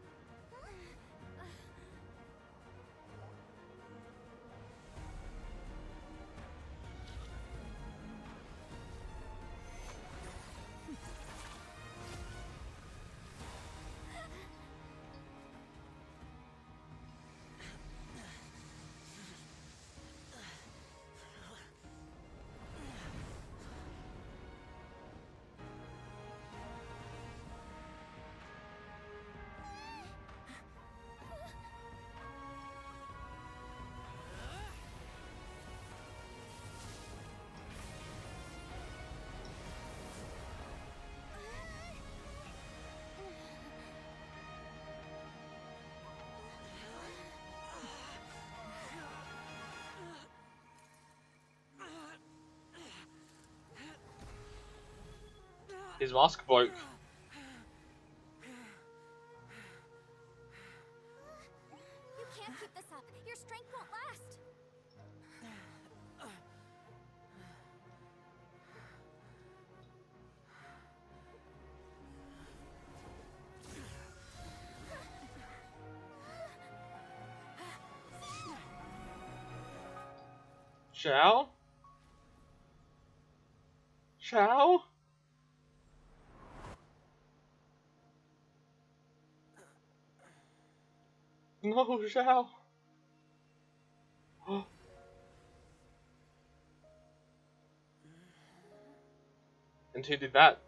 His mask broke. You can't keep this up. Your strength won't last. Shao? Shao? No, Shao. And who did that?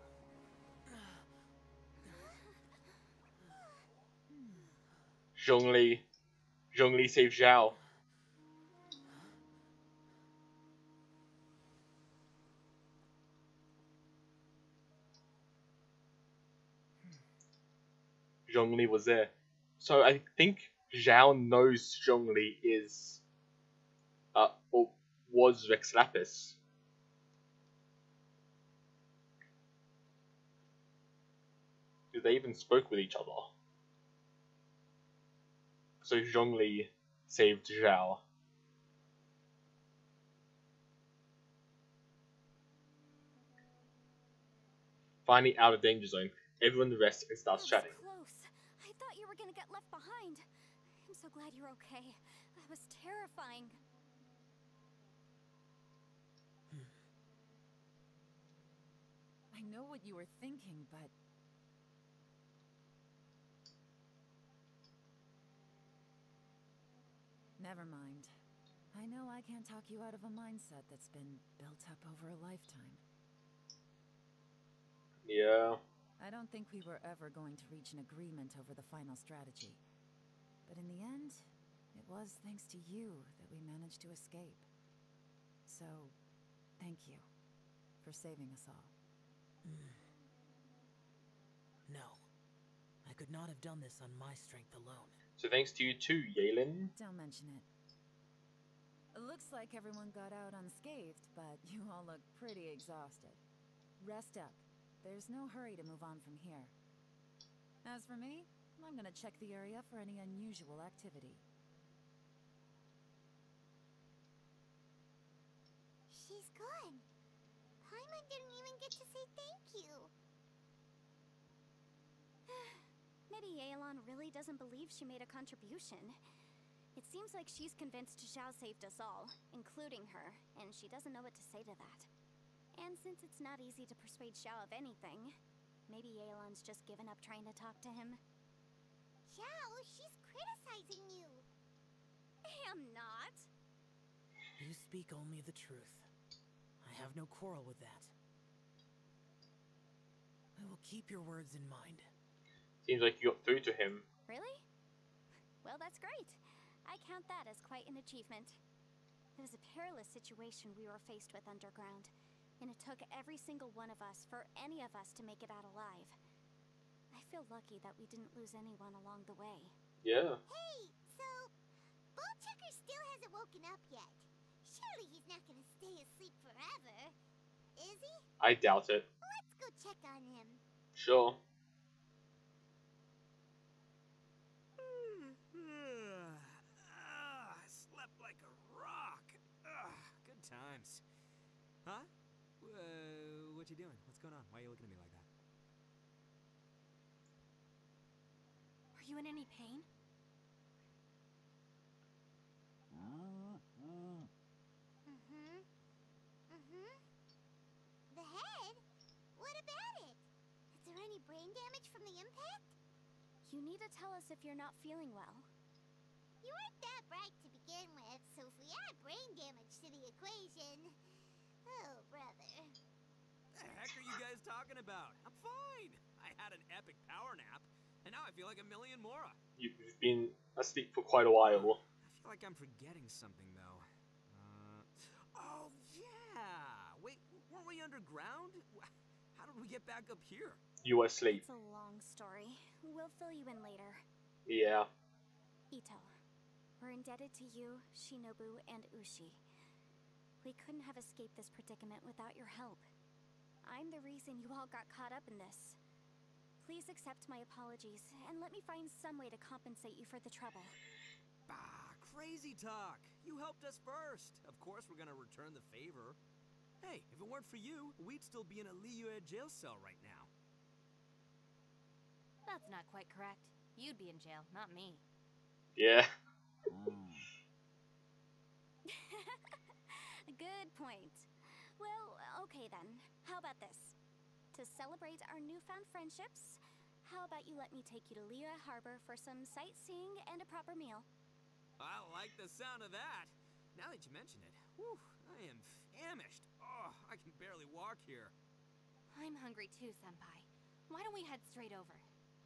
Zhongli. Zhongli saved Zhao. Zhongli was there. So I think Zhao knows Zhongli is, uh, or was Rex Lapis. They even spoke with each other. So Zhongli saved Zhao. Finally out of danger zone, everyone rests and starts That was chatting. close. I thought you were gonna get left behind. I'm so glad you're okay. That was terrifying. I know what you were thinking, but... Never mind. I know I can't talk you out of a mindset that's been built up over a lifetime. Yeah. I don't think we were ever going to reach an agreement over the final strategy. But in the end, it was thanks to you that we managed to escape. So, thank you for saving us all. No. I could not have done this on my strength alone. So thanks to you too, Yelan. Don't mention it. It looks like everyone got out unscathed, but you all look pretty exhausted. Rest up. There's no hurry to move on from here. As for me, I'm gonna check the area for any unusual activity. She's gone. Paimon didn't even get to say thank you. Maybe Yelan really doesn't believe she made a contribution. It seems like she's convinced Xiao saved us all, including her, and she doesn't know what to say to that. And since it's not easy to persuade Xiao of anything, maybe Yelan's just given up trying to talk to him. Xiao, she's criticizing you. I am not. You speak only the truth. I have no quarrel with that. I will keep your words in mind. Seems like you got through to him. Really? Well, that's great. I count that as quite an achievement. It was a perilous situation we were faced with underground, and it took every single one of us for any of us to make it out alive. I feel lucky that we didn't lose anyone along the way. Yeah. Hey, so Ballchecker still hasn't woken up yet. Surely he's not gonna stay asleep forever, is he? I doubt it. Let's go check on him. Sure. Ah, I slept like a rock. Ah, good times. Huh? Uh, what you doing? What's going on? Why are you looking at me like that? Are you in any pain? Mm-hmm. Mm-hmm. The head? What about it? Is there any brain damage from the impact? You need to tell us if you're not feeling well. You weren't that bright to begin with, so if we add brain damage to the equation... Oh, brother. The heck are you guys talking about? I'm fine. I had an epic power nap, and now I feel like a million more. You've been asleep for quite a while. I feel like I'm forgetting something, though. Uh, oh, yeah! Wait, weren't we underground? How did we get back up here? You were asleep. It's a long story. We'll fill you in later. Yeah. Ito, we're indebted to you, Shinobu, and Ushi. We couldn't have escaped this predicament without your help. I'm the reason you all got caught up in this. Please accept my apologies, and let me find some way to compensate you for the trouble. Bah, crazy talk. You helped us first. Of course we're gonna return the favor. Hey, if it weren't for you, we'd still be in a Liyue jail cell right now. That's not quite correct. You'd be in jail, not me. Yeah. Good point. Well, okay then. How about this? To celebrate our newfound friendships, how about you let me take you to Liyue Harbor for some sightseeing and a proper meal? I like the sound of that. Now that you mention it, whew, I am famished. Oh, I can barely walk here. I'm hungry too, Senpai. Why don't we head straight over?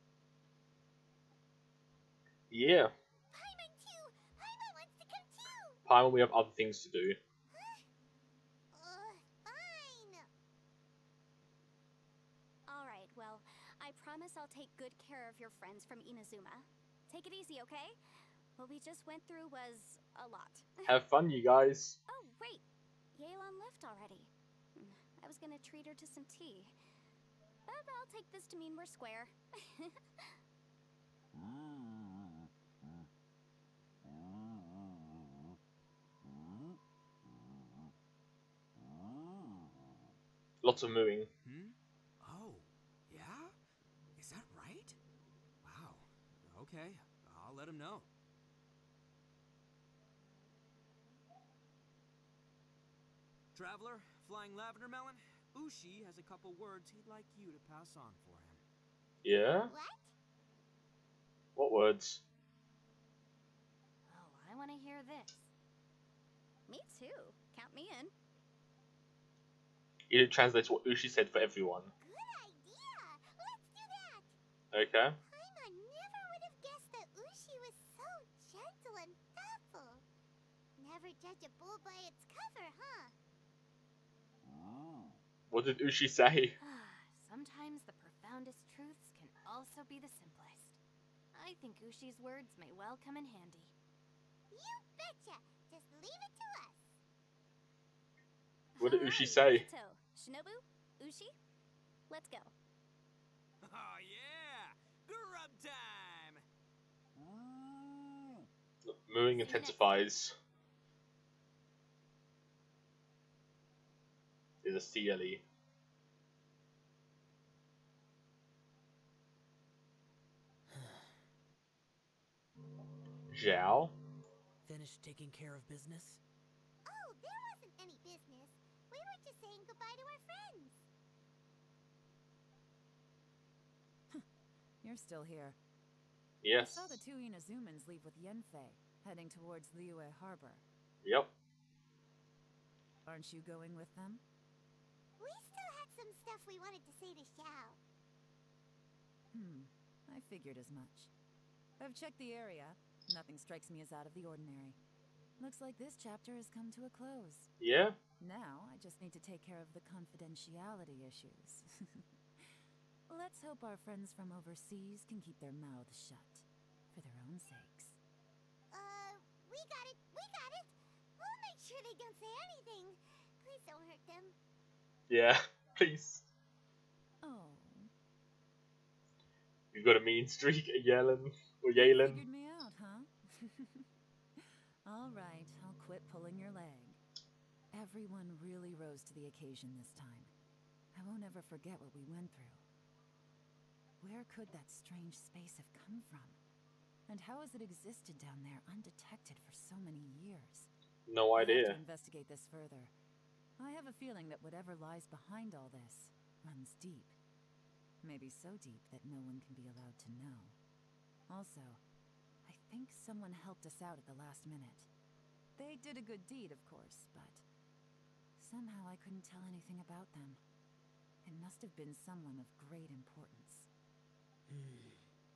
Yeah. Paimon too! Paimon wants to come too! Paimon, we have other things to do. Uh, fine. Alright, well, I promise I'll take good care of your friends from Inazuma. Take it easy, okay? What we just went through was a lot. Have fun, you guys. Oh, wait. Yelan left already. Hmm, I was gonna treat her to some tea. But I'll take this to mean we're square. Lots of mooing. Hmm? Oh, yeah? Is that right? Wow. Okay, I'll let him know. Traveler, Flying Lavender Melon, Ushi has a couple words he'd like you to pass on for him. Yeah? What? What words? Oh, I want to hear this. Me too. Count me in. You did translate what Ushi said for everyone. Good idea! Let's do that! Okay. Paimon never would have guessed that Ushi was so gentle and thoughtful. Never judge a bull by its cover, huh? What did Ushi say? Sometimes the profoundest truths can also be the simplest. I think Ushi's words may well come in handy. You betcha! Just leave it to us! What did Ushi Alright, say? Ito, Shinobu, Ushi, let's go. Oh yeah! Grub time! Mooing intensifies. Is a C L E. Zhao. Finished taking care of business? Oh, there wasn't any business. We were just saying goodbye to our friends. You're still here. Yes. I saw the two Inazumans leave with Yanfei, heading towards Liyue Harbor. Yep. Aren't you going with them? We still had some stuff we wanted to say to Xiao. Hmm, I figured as much. I've checked the area. Nothing strikes me as out of the ordinary. Looks like this chapter has come to a close. Yeah. Now, I just need to take care of the confidentiality issues. Let's hope our friends from overseas can keep their mouths shut. For their own sakes. Uh, we got it, we got it. We'll make sure they don't say anything. Please don't hurt them. Yeah, please. Oh. We've got a mean streak at Yellen. Or You Yalen. figured me out, huh? All right, I'll quit pulling your leg. Everyone really rose to the occasion this time. I won't ever forget what we went through. Where could that strange space have come from? And how has it existed down there undetected for so many years? No I have idea. to investigate this further. I have a feeling that whatever lies behind all this runs deep. Maybe so deep that no one can be allowed to know. Also, I think someone helped us out at the last minute. They did a good deed, of course, but somehow I couldn't tell anything about them. It must have been someone of great importance. Hmm.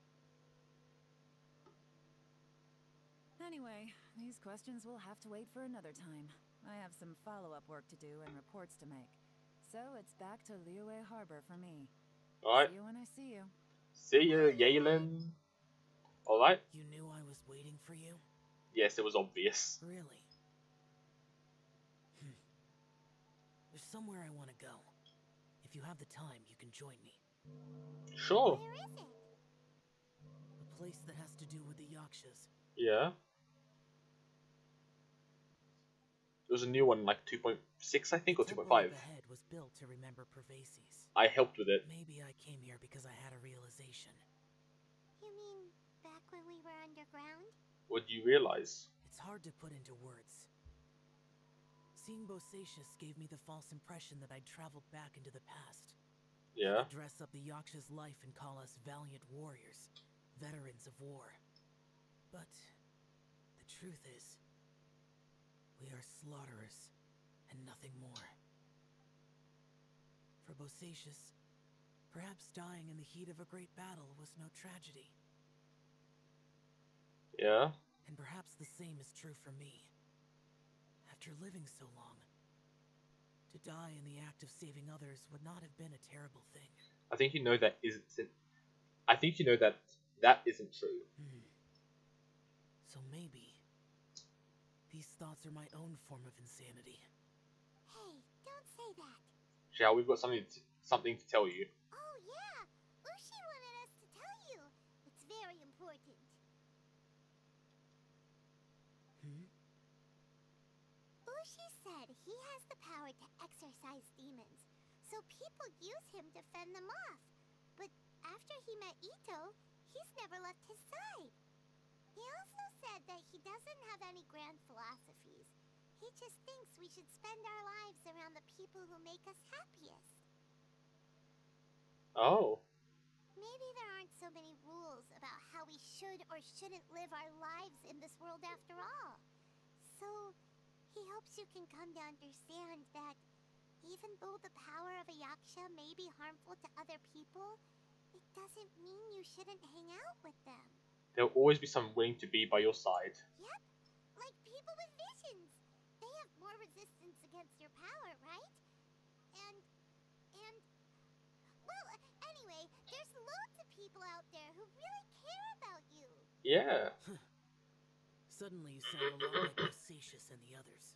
Anyway, these questions will have to wait for another time. I have some follow-up work to do and reports to make. So it's back to Liyue Harbor for me. Alright. See you when I see you. See you, Yalen. Alright. You knew I was waiting for you? Yes, it was obvious. Really? Hmm. There's somewhere I want to go. If you have the time, you can join me. Sure. Where is it? A place that has to do with the Yakshas. Yeah. There was a new one, like two point six, I think, or two point five. The head was built to remember Pervases. I helped with it. Maybe I came here because I had a realization. You mean back when we were underground? What do you realize? It's hard to put into words. Seeing Bosacius gave me the false impression that I'd traveled back into the past. Yeah. I'd dress up the Yaksha's life and call us valiant warriors, veterans of war. But the truth is, we are slaughterers and nothing more. For Bosacius, perhaps dying in the heat of a great battle was no tragedy. Yeah. And perhaps the same is true for me. After living so long, to die in the act of saving others would not have been a terrible thing. I think you know that isn't. I think you know that that isn't true. Hmm. So maybe these thoughts are my own form of insanity. Hey, don't say that. Shall we've got something to, something to tell you. Oh yeah, Ushi wanted us to tell you. It's very important. Hmm? Ushi said he has the power to exorcise demons, so people use him to fend them off. But after he met Ito, he's never left his side. He also said that he doesn't have any grand philosophies. He just thinks we should spend our lives around the people who make us happiest. Oh. Maybe there aren't so many rules about how we should or shouldn't live our lives in this world after all. So, he hopes you can come to understand that even though the power of a Yaksha may be harmful to other people, it doesn't mean you shouldn't hang out with them. There'll always be someone willing to be by your side. Yep, like people with visions. They have more resistance against your power, right? And, and, well, anyway, there's loads of people out there who really care about you. Yeah. Suddenly you sound a lot like Bosacius and the others.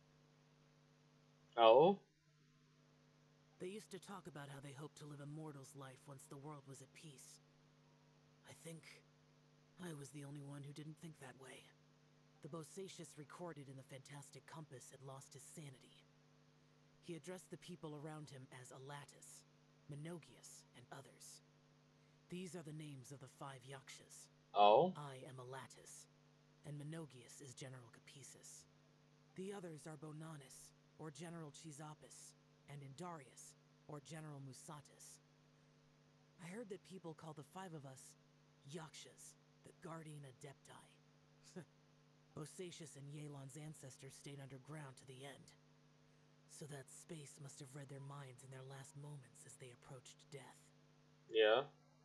Oh? They used to talk about how they hoped to live a mortal's life once the world was at peace. I think I was the only one who didn't think that way. The Bosacius recorded in the Fantastic Compass had lost his sanity. He addressed the people around him as Alatus, Menogias, and others. These are the names of the five Yakshas. Oh? I am Alatus, and Menogias is General Capesus. The others are Bonanis, or General Chisapis, and Indarius, or General Musatis. I heard that people call the five of us Yakshas, the Guardian Adepti. Bosacius and Yelan's ancestors stayed underground to the end. So that space must have read their minds in their last moments as they approached death. Yeah.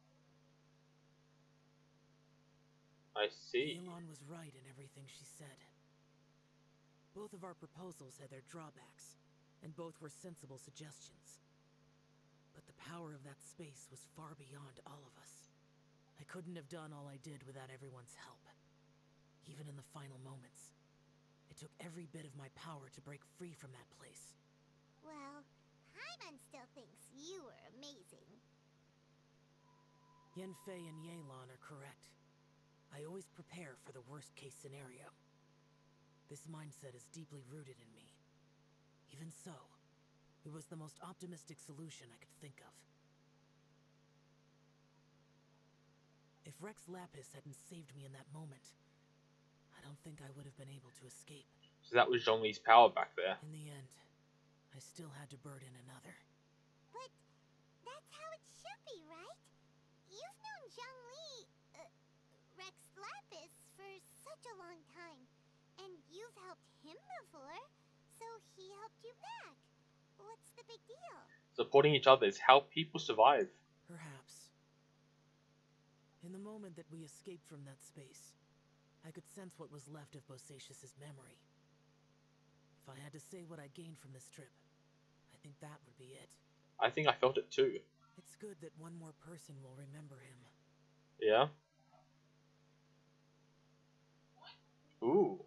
I see. Yelan was right in everything she said. Both of our proposals had their drawbacks, and both were sensible suggestions. But the power of that space was far beyond all of us. I couldn't have done all I did without everyone's help. Even in the final moments, it took every bit of my power to break free from that place. Well, Paimon still thinks you were amazing. Yanfei and Yelan are correct. I always prepare for the worst-case scenario. This mindset is deeply rooted in me. Even so, it was the most optimistic solution I could think of. If Rex Lapis hadn't saved me in that moment, I don't think I would have been able to escape. So that was Zhongli's power back there. In the end, I still had to burden another. But that's how it should be, right? You've known Zhongli, uh, Rex Lapis, for such a long time. And you've helped him before, so he helped you back. What's the big deal? Supporting each other is how people survive. Perhaps. In the moment that we escaped from that space, I could sense what was left of Bosacius's memory. If I had to say what I gained from this trip, I think that would be it. I think I felt it too. It's good that one more person will remember him. Yeah? Ooh.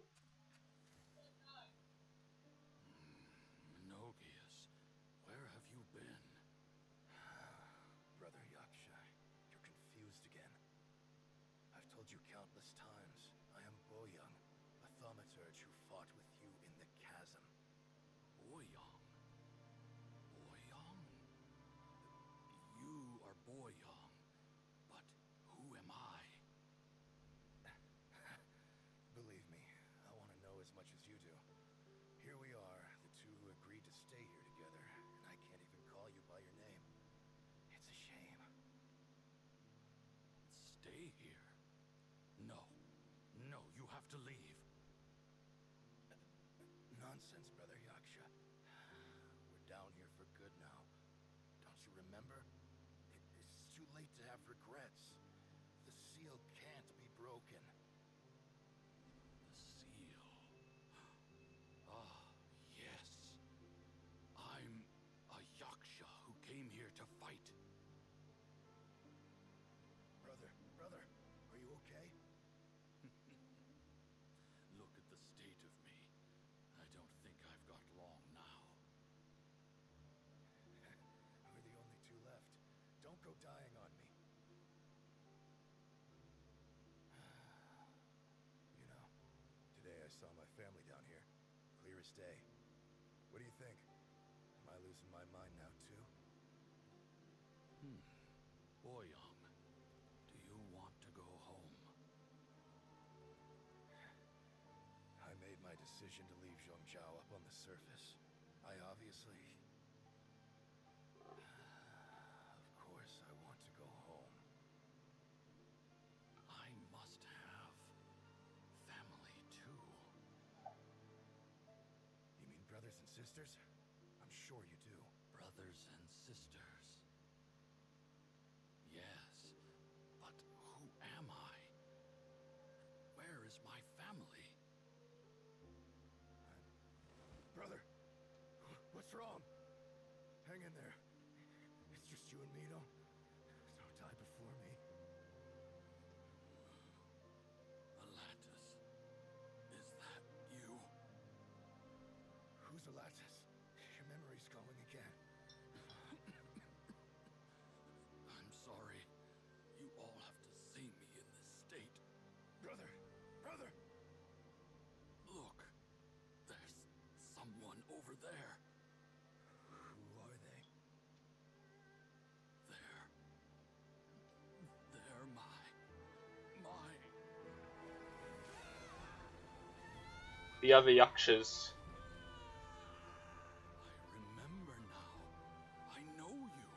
Menogias, where have you been? Brother Yaksha, you're confused again. I've told you countless times, I am Boyoung, a thaumaturge who fought with you in the chasm. Boyoung? Boyoung? You are Boyoung, but who am I? Believe me, I want to know as much as you do. Here we are, the two who agreed to stay here together, and I can't even call you by your name. It's a shame. Stay here? No. No, you have to leave. Nonsense, Brother Yaksha. We're down here for good now. Don't you remember? It, it's too late to have regrets. The seal can't be broken. The seal. Ah, yes. I'm a Yaksha who came here to fight. Brother, brother, are you okay? Look at the state of me. I don't think I've got long now. We're the only two left. Don't go dying on me. You know, today I saw my family down here. Clear as day. What do you think? Am I losing my mind now, too? Hmm. Boyoung, do you want to go home? I made my decision to leave Zhongzhou up on the surface. I obviously... Of course I want to go home. I must have family too. You mean brothers and sisters? I'm sure you do. Brothers and sisters. Yes, but who am I? Where is my family? Brother! What's wrong? Hang in there. It's just you and me, don't... Don't die before me. Alatus, is that you? Who's Alatus? Your memory's going again. I'm sorry. You all have to see me in this state. Brother! Brother! Look, there's someone over there. Who are they? the other Yakshas. I remember now. I know you.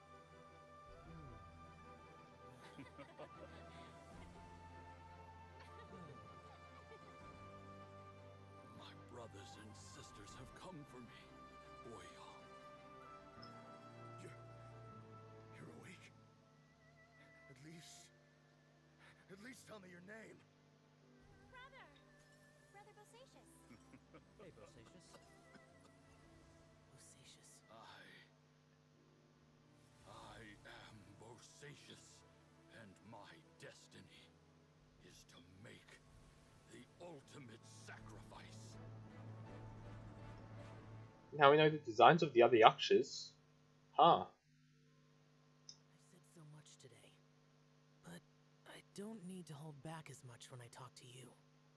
My brothers and sisters have come for me, Boyang. You're... You're awake? At least... At least tell me your name. Brother! Brother Bosacius. Hey, Bosacius. Bosacius. I... I am Bosacius, and my destiny is to make the ultimate sacrifice. Now we know the designs of the other Yakshas. Huh. I've said so much today, but I don't need to hold back as much when I talk to you.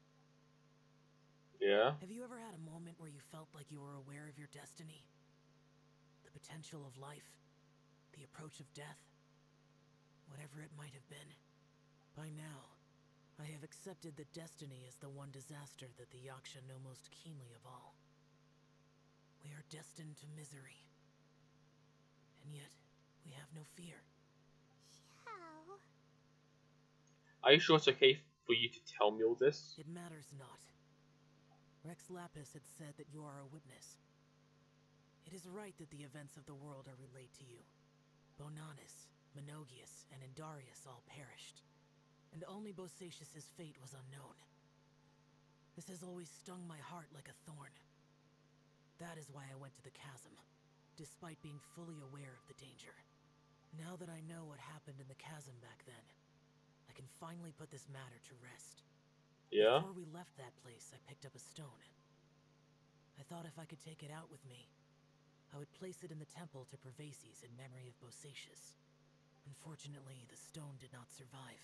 Yeah. Have you ever had a moment where you felt like you were aware of your destiny? The potential of life? The approach of death? Whatever it might have been. By now, I have accepted that destiny is the one disaster that the Yaksha know most keenly of all. We are destined to misery. And yet, we have no fear. Xiao. Are you sure it's okay for you to tell me all this? It matters not. Rex Lapis had said that you are a witness. It is right that the events of the world are relayed to you. Bonanis, Menogias, and Indarius all perished, and only Bosacius's fate was unknown. This has always stung my heart like a thorn. That is why I went to the chasm, despite being fully aware of the danger. Now that I know what happened in the chasm back then, I can finally put this matter to rest. Yeah. Before we left that place, I picked up a stone. I thought if I could take it out with me, I would place it in the temple to Pervases in memory of Bosacius. Unfortunately, the stone did not survive.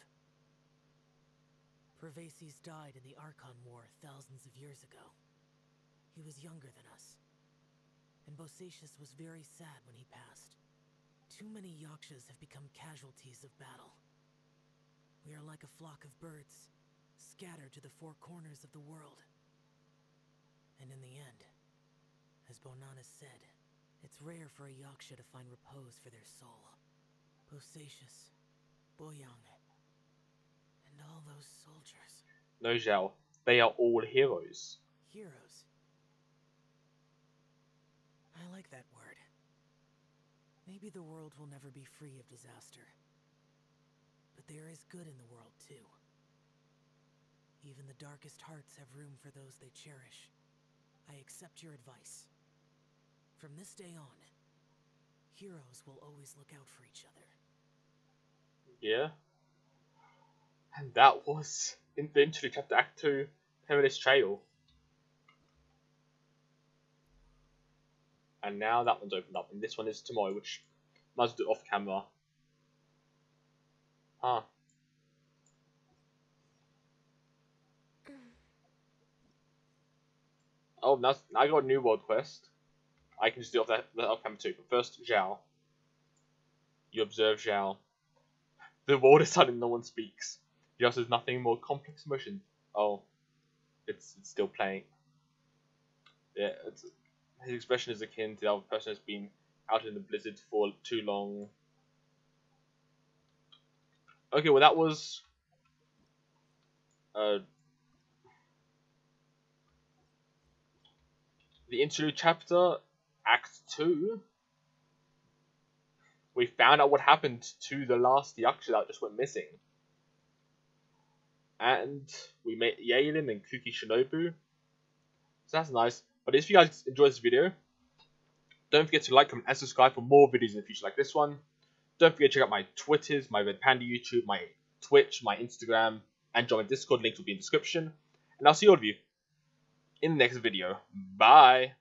Pervases died in the Archon War thousands of years ago. He was younger than us, and Bosacius was very sad when he passed. Too many Yakshas have become casualties of battle. We are like a flock of birds, scattered to the four corners of the world. And in the end, as Bonanis said, it's rare for a Yaksha to find repose for their soul. Bosacius, Boyang, and all those soldiers. No, Zhao. They are all heroes. Heroes. I like that word. Maybe the world will never be free of disaster. But there is good in the world, too. Even the darkest hearts have room for those they cherish. I accept your advice. From this day on, heroes will always look out for each other. Yeah. And that was Inventory Chapter Act two, Perilous Trail. And now that one's opened up, and this one is tomorrow, which might as well do off camera. Huh. Oh, now, now I got a new world quest. I can just do off that, that off camera too. But first, Zhao. You observe Zhao. The world is silent, no one speaks. He also has nothing more complex emotion. Oh, it's it's still playing. Yeah, it's, his expression is akin to the other person has been out in the blizzard for too long. Okay, well that was uh, the interlude chapter, Act two. We found out what happened to the last Yaksha that just went missing. And we met Yeilin and Kuki Shinobu. So that's nice. But if you guys enjoyed this video, don't forget to like, comment, and subscribe for more videos in the future like this one. Don't forget to check out my Twitters, my Red Panda YouTube, my Twitch, my Instagram, and join my Discord. Links will be in the description. And I'll see all of you in the next video. Bye!